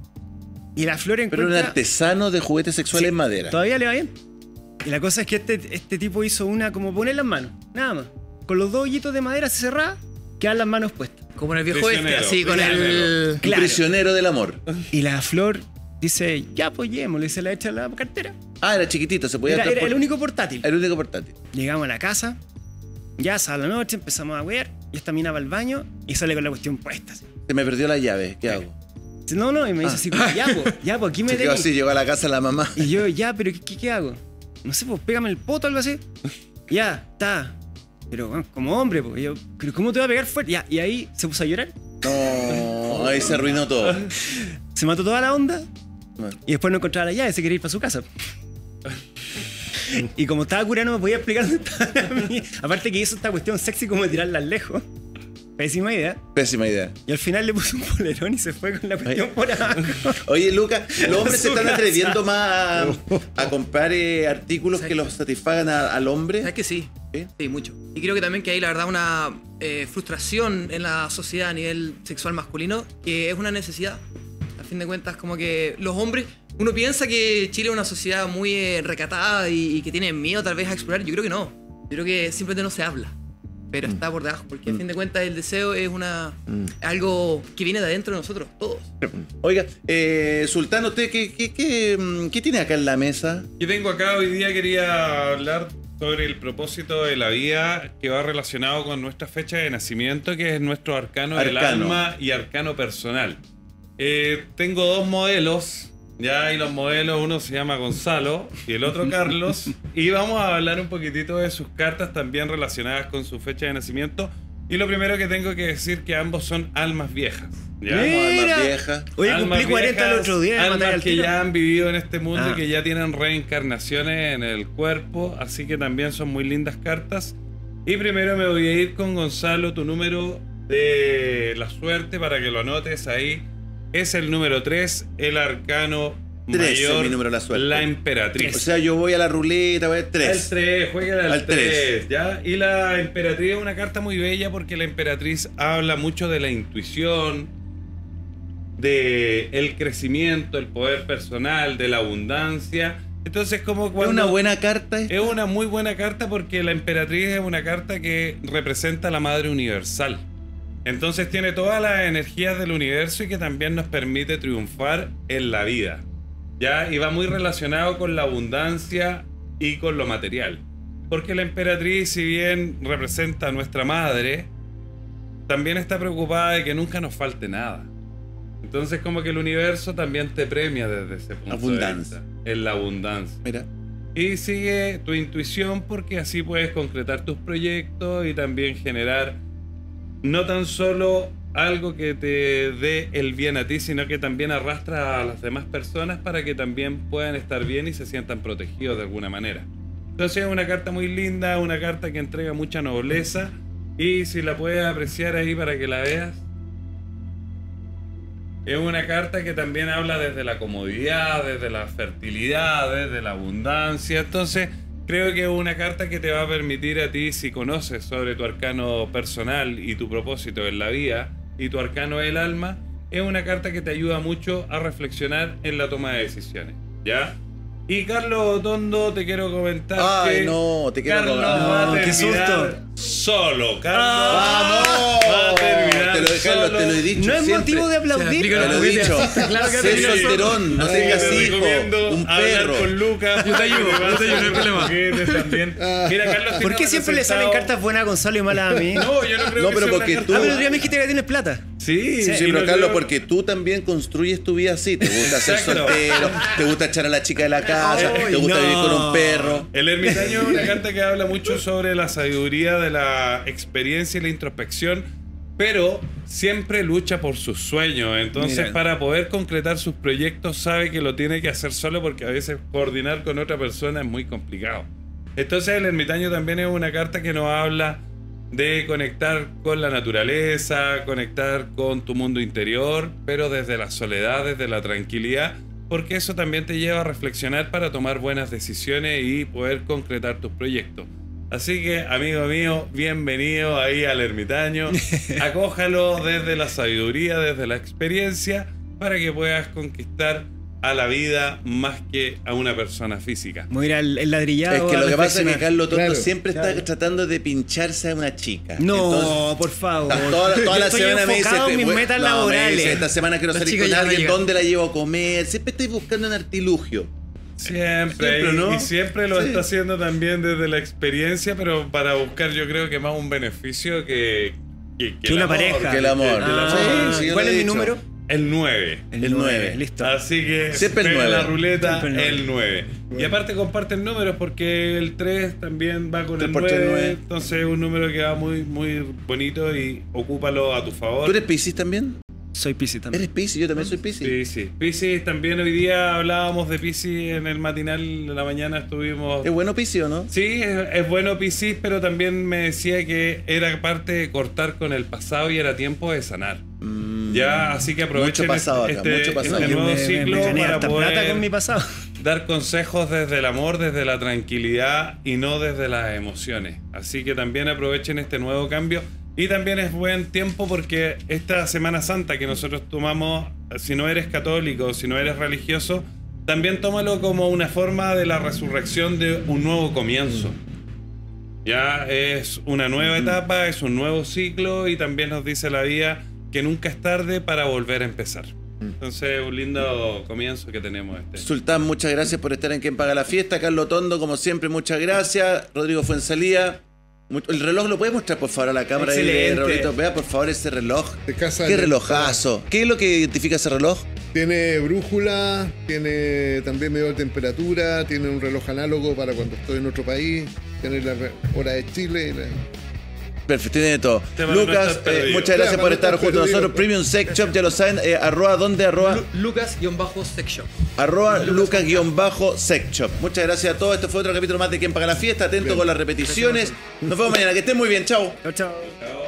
y la flor Pero encuentra... un artesano de juguetes sexuales Sí, en madera. Todavía le va bien. Y la cosa es que este, este tipo hizo una como poner las manos, nada más. Con los dos hoyitos de madera se cerraba, quedan las manos puestas. Como en el viejo este, Prisionero, así con prisionero. el. Un Claro. prisionero del amor. Y la flor dice, ya pues llevémoslo, y se la echa a la cartera. Ah, era chiquitito, se podía Era, era transport- el único portátil. el único portátil. Llegamos a la casa, ya sábado a la noche, empezamos a wear, y esta mina va al baño y sale con la cuestión puesta. Así. Se me perdió la llave, ¿qué hago? Dice, no, no, y me dice así, como, ya pues, ya pues, aquí me Se quedó tenéis. así, llegó a la casa la mamá. Y yo, ya, pero ¿qué, qué, qué hago? No sé, pues pégame el poto o algo así. Ya, está. Pero bueno, como hombre, pues yo, ¿pero cómo te va a pegar fuerte? Ya, y ahí se puso a llorar. No, ahí se arruinó todo. Se mató toda la onda. Bueno. Y después no encontraba la llave, se quería ir para su casa. Y como estaba curado no me podía explicar dónde estaba la mía. Aparte que hizo esta cuestión sexy como de tirarla lejos. Pésima idea. Pésima idea. Y al final le puso un polerón y se fue con la cuestión Ay. por abajo. Oye, Lucas, los hombres se Su están casa. atreviendo más a, a comprar eh, artículos que los satisfagan a- al hombre. ¿Sabes que sí? ¿Sí? Sí, mucho. Y creo que también que hay, la verdad, una eh, frustración en la sociedad a nivel sexual masculino, que es una necesidad. A fin de cuentas, como que los hombres, uno piensa que Chile es una sociedad muy eh, recatada y, y que tiene miedo tal vez a explorar. Yo creo que no. Yo creo que simplemente no se habla. Pero Mm. está por debajo, porque a fin de cuentas el deseo es una algo que viene de adentro de nosotros, todos. Oiga, eh, Sultán, ¿usted qué, qué, qué, mm, qué tiene acá en la mesa? Yo tengo acá hoy día, quería hablar sobre el propósito de la vida que va relacionado con nuestra fecha de nacimiento, que es nuestro arcano, del Arcano. alma y arcano personal. Eh, tengo dos modelos, ya, y los modelos, uno se llama Gonzalo y el otro Carlos, y vamos a hablar un poquitito de sus cartas también relacionadas con su fecha de nacimiento. Y lo primero que tengo que decir que ambos son almas viejas. ¿ya? Como Mira. alma vieja. Oye, Almas cumplí cuarenta el viejas, otro día. de matar Almas al que tiro. ya han vivido en este mundo Ah. y que ya tienen reencarnaciones en el cuerpo, así que también son muy lindas cartas. Y primero me voy a ir con Gonzalo, tu número de la suerte para que lo anotes ahí. Es el número tres, el arcano Tres es mayor, mi número de la suerte. la emperatriz. O sea, yo voy a la ruleta, voy a El tres. tres, juega al Al tres. tres, ¿ya? Y la emperatriz es una carta muy bella porque la emperatriz habla mucho de la intuición, de el crecimiento, el poder personal, de la abundancia. Entonces, como ¿Es cuando una buena carta? es una muy buena carta porque la emperatriz es una carta que representa a la madre universal. Entonces tiene todas las energías del universo y que también nos permite triunfar en la vida. ¿Ya? Y va muy relacionado con la abundancia y con lo material. Porque la emperatriz, si bien representa a nuestra madre, también está preocupada de que nunca nos falte nada. Entonces como que el universo también te premia desde ese punto Abundancia. de vista. En la abundancia. Mira. Y sigue tu intuición porque así puedes concretar tus proyectos y también generar no tan solo algo que te dé el bien a ti, sino que también arrastra a las demás personas para que también puedan estar bien y se sientan protegidos de alguna manera. Entonces es una carta muy linda, una carta que entrega mucha nobleza y si la puedes apreciar ahí para que la veas. Es una carta que también habla desde la comodidad, desde la fertilidad, desde la abundancia. Entonces, creo que es una carta que te va a permitir a ti, si conoces sobre tu arcano personal y tu propósito en la vida y tu arcano del alma, es una carta que te ayuda mucho a reflexionar en la toma de decisiones. ¿Ya? Y Carlos Otondo, te quiero comentar Ay, que no, te quiero Carlos robar. va a No, qué terminar solo. Carlos ¡Vamos! va a terminar Te lo, Carlos, solo. te lo he dicho No es siempre. motivo de aplaudir. Se Te la lo he juguete dicho. así, claro que Sé termina solo. solterón, no Así que tengas te hijos. recomiendo Un hablar perro. con Lucas. Yo te ayudo, porque yo te ayudo, no hay vas a problema. juguetes también. Mira, Carlos, ¿Por qué tiene siempre le salen representado- cartas buenas a Gonzalo y malas a mí? No, yo no creo No, que pero sea porque una tú- Ah, carta- pero tú ya me dijiste que tienes plata. Sí, Sí, y pero no Carlos, creo- porque tú también construyes tu vida así. Te gusta ser Exacto. soltero, te gusta echar a la chica de la casa, Ay, te gusta no. vivir con un perro. El ermitaño es una carta que habla mucho sobre la sabiduría de la experiencia y la introspección, pero siempre lucha por sus sueños. Entonces, Mira. para poder concretar sus proyectos, sabe que lo tiene que hacer solo porque a veces coordinar con otra persona es muy complicado. Entonces, el ermitaño también es una carta que nos habla de conectar con la naturaleza, conectar con tu mundo interior, pero desde la soledad, desde la tranquilidad, porque eso también te lleva a reflexionar para tomar buenas decisiones y poder concretar tus proyectos. Así que, amigo mío, bienvenido ahí al ermitaño. Acójalo desde la sabiduría, desde la experiencia, para que puedas conquistar a la vida más que a una persona física. Voy a ir al el ladrillado. Es que a lo que pasa es que reflexionar. Carlos Tonto Claro, siempre está claro. tratando de pincharse a una chica. No, Entonces, por favor. toda, toda la Estoy semana me dice, enfocado en mis "Te- metas no, me laborales. dice, esta semana quiero La salir chica con ya va a alguien, llegar. ¿dónde la llevo a comer? Siempre estoy buscando un artilugio. Siempre, Siempre, y- ¿no? y siempre lo Sí. está haciendo también desde la experiencia, pero para buscar yo creo que más un beneficio que, que, Que una el amor, pareja. Que el amor. que el Ah, amor. Sí, sí, yo ¿Cuál lo es he mi dicho. número? El nueve. El nueve. Listo. Así que Siempre el pega nueve. la ruleta Siempre el el nueve. Y aparte comparten números porque el tres también va con tres el por tres, nueve. nueve. Entonces es un número que va muy, muy bonito y ocúpalo a tu favor. ¿Tú eres Piscis también? Soy Piscis también. ¿Eres Piscis? Yo también soy Piscis. Piscis. Piscis, también hoy día hablábamos de Piscis en el matinal de la mañana, estuvimos... ¿Es bueno Piscis o no? Sí, es, es bueno Piscis, pero también me decía que era parte de cortar con el pasado y era tiempo de sanar. Mm, Ya, así que aprovechen Mucho pasado acá, este, mucho pasado. este Yo nuevo me, me- ciclo me gané para harta poder plata con mi pasado. dar consejos desde el amor, desde la tranquilidad y no desde las emociones. Así que también aprovechen este nuevo cambio. Y también es buen tiempo porque esta Semana Santa que nosotros tomamos, si no eres católico, si no eres religioso, también tómalo como una forma de la resurrección de un nuevo comienzo. Ya es una nueva etapa, es un nuevo ciclo y también nos dice la vida que nunca es tarde para volver a empezar. Entonces, un lindo comienzo que tenemos este. Sultán, muchas gracias por estar en Quien Paga la Fiesta. Carlos Tondo, como siempre, muchas gracias. Rodrigo Fuenzalía. Mu- El reloj lo puedes mostrar por favor a la cámara. ahí de Excelente. Raulito? Vea por favor ese reloj. De casa Qué de- relojazo. ¿Qué es lo que identifica ese reloj? Tiene brújula, tiene también medidor de temperatura, tiene un reloj análogo para cuando estoy en otro país, tiene la re- hora de Chile. y la- Perfecto, tiene de todo. Te van a Lucas, estar perdido. eh, muchas gracias Claro, por van a estar estar junto a nosotros. perdido. Premium Sex Shop, ya lo saben. Eh, arroba, ¿dónde? Arroba, Lu- Lucas-Sex Shop. arroba Lucas-Sex Shop. Muchas gracias a todos. Este fue otro capítulo más de Quien Paga la Fiesta. Atento con las repeticiones. Nos vemos mañana. Que estén muy bien. Chao. Chao, chao. Chao.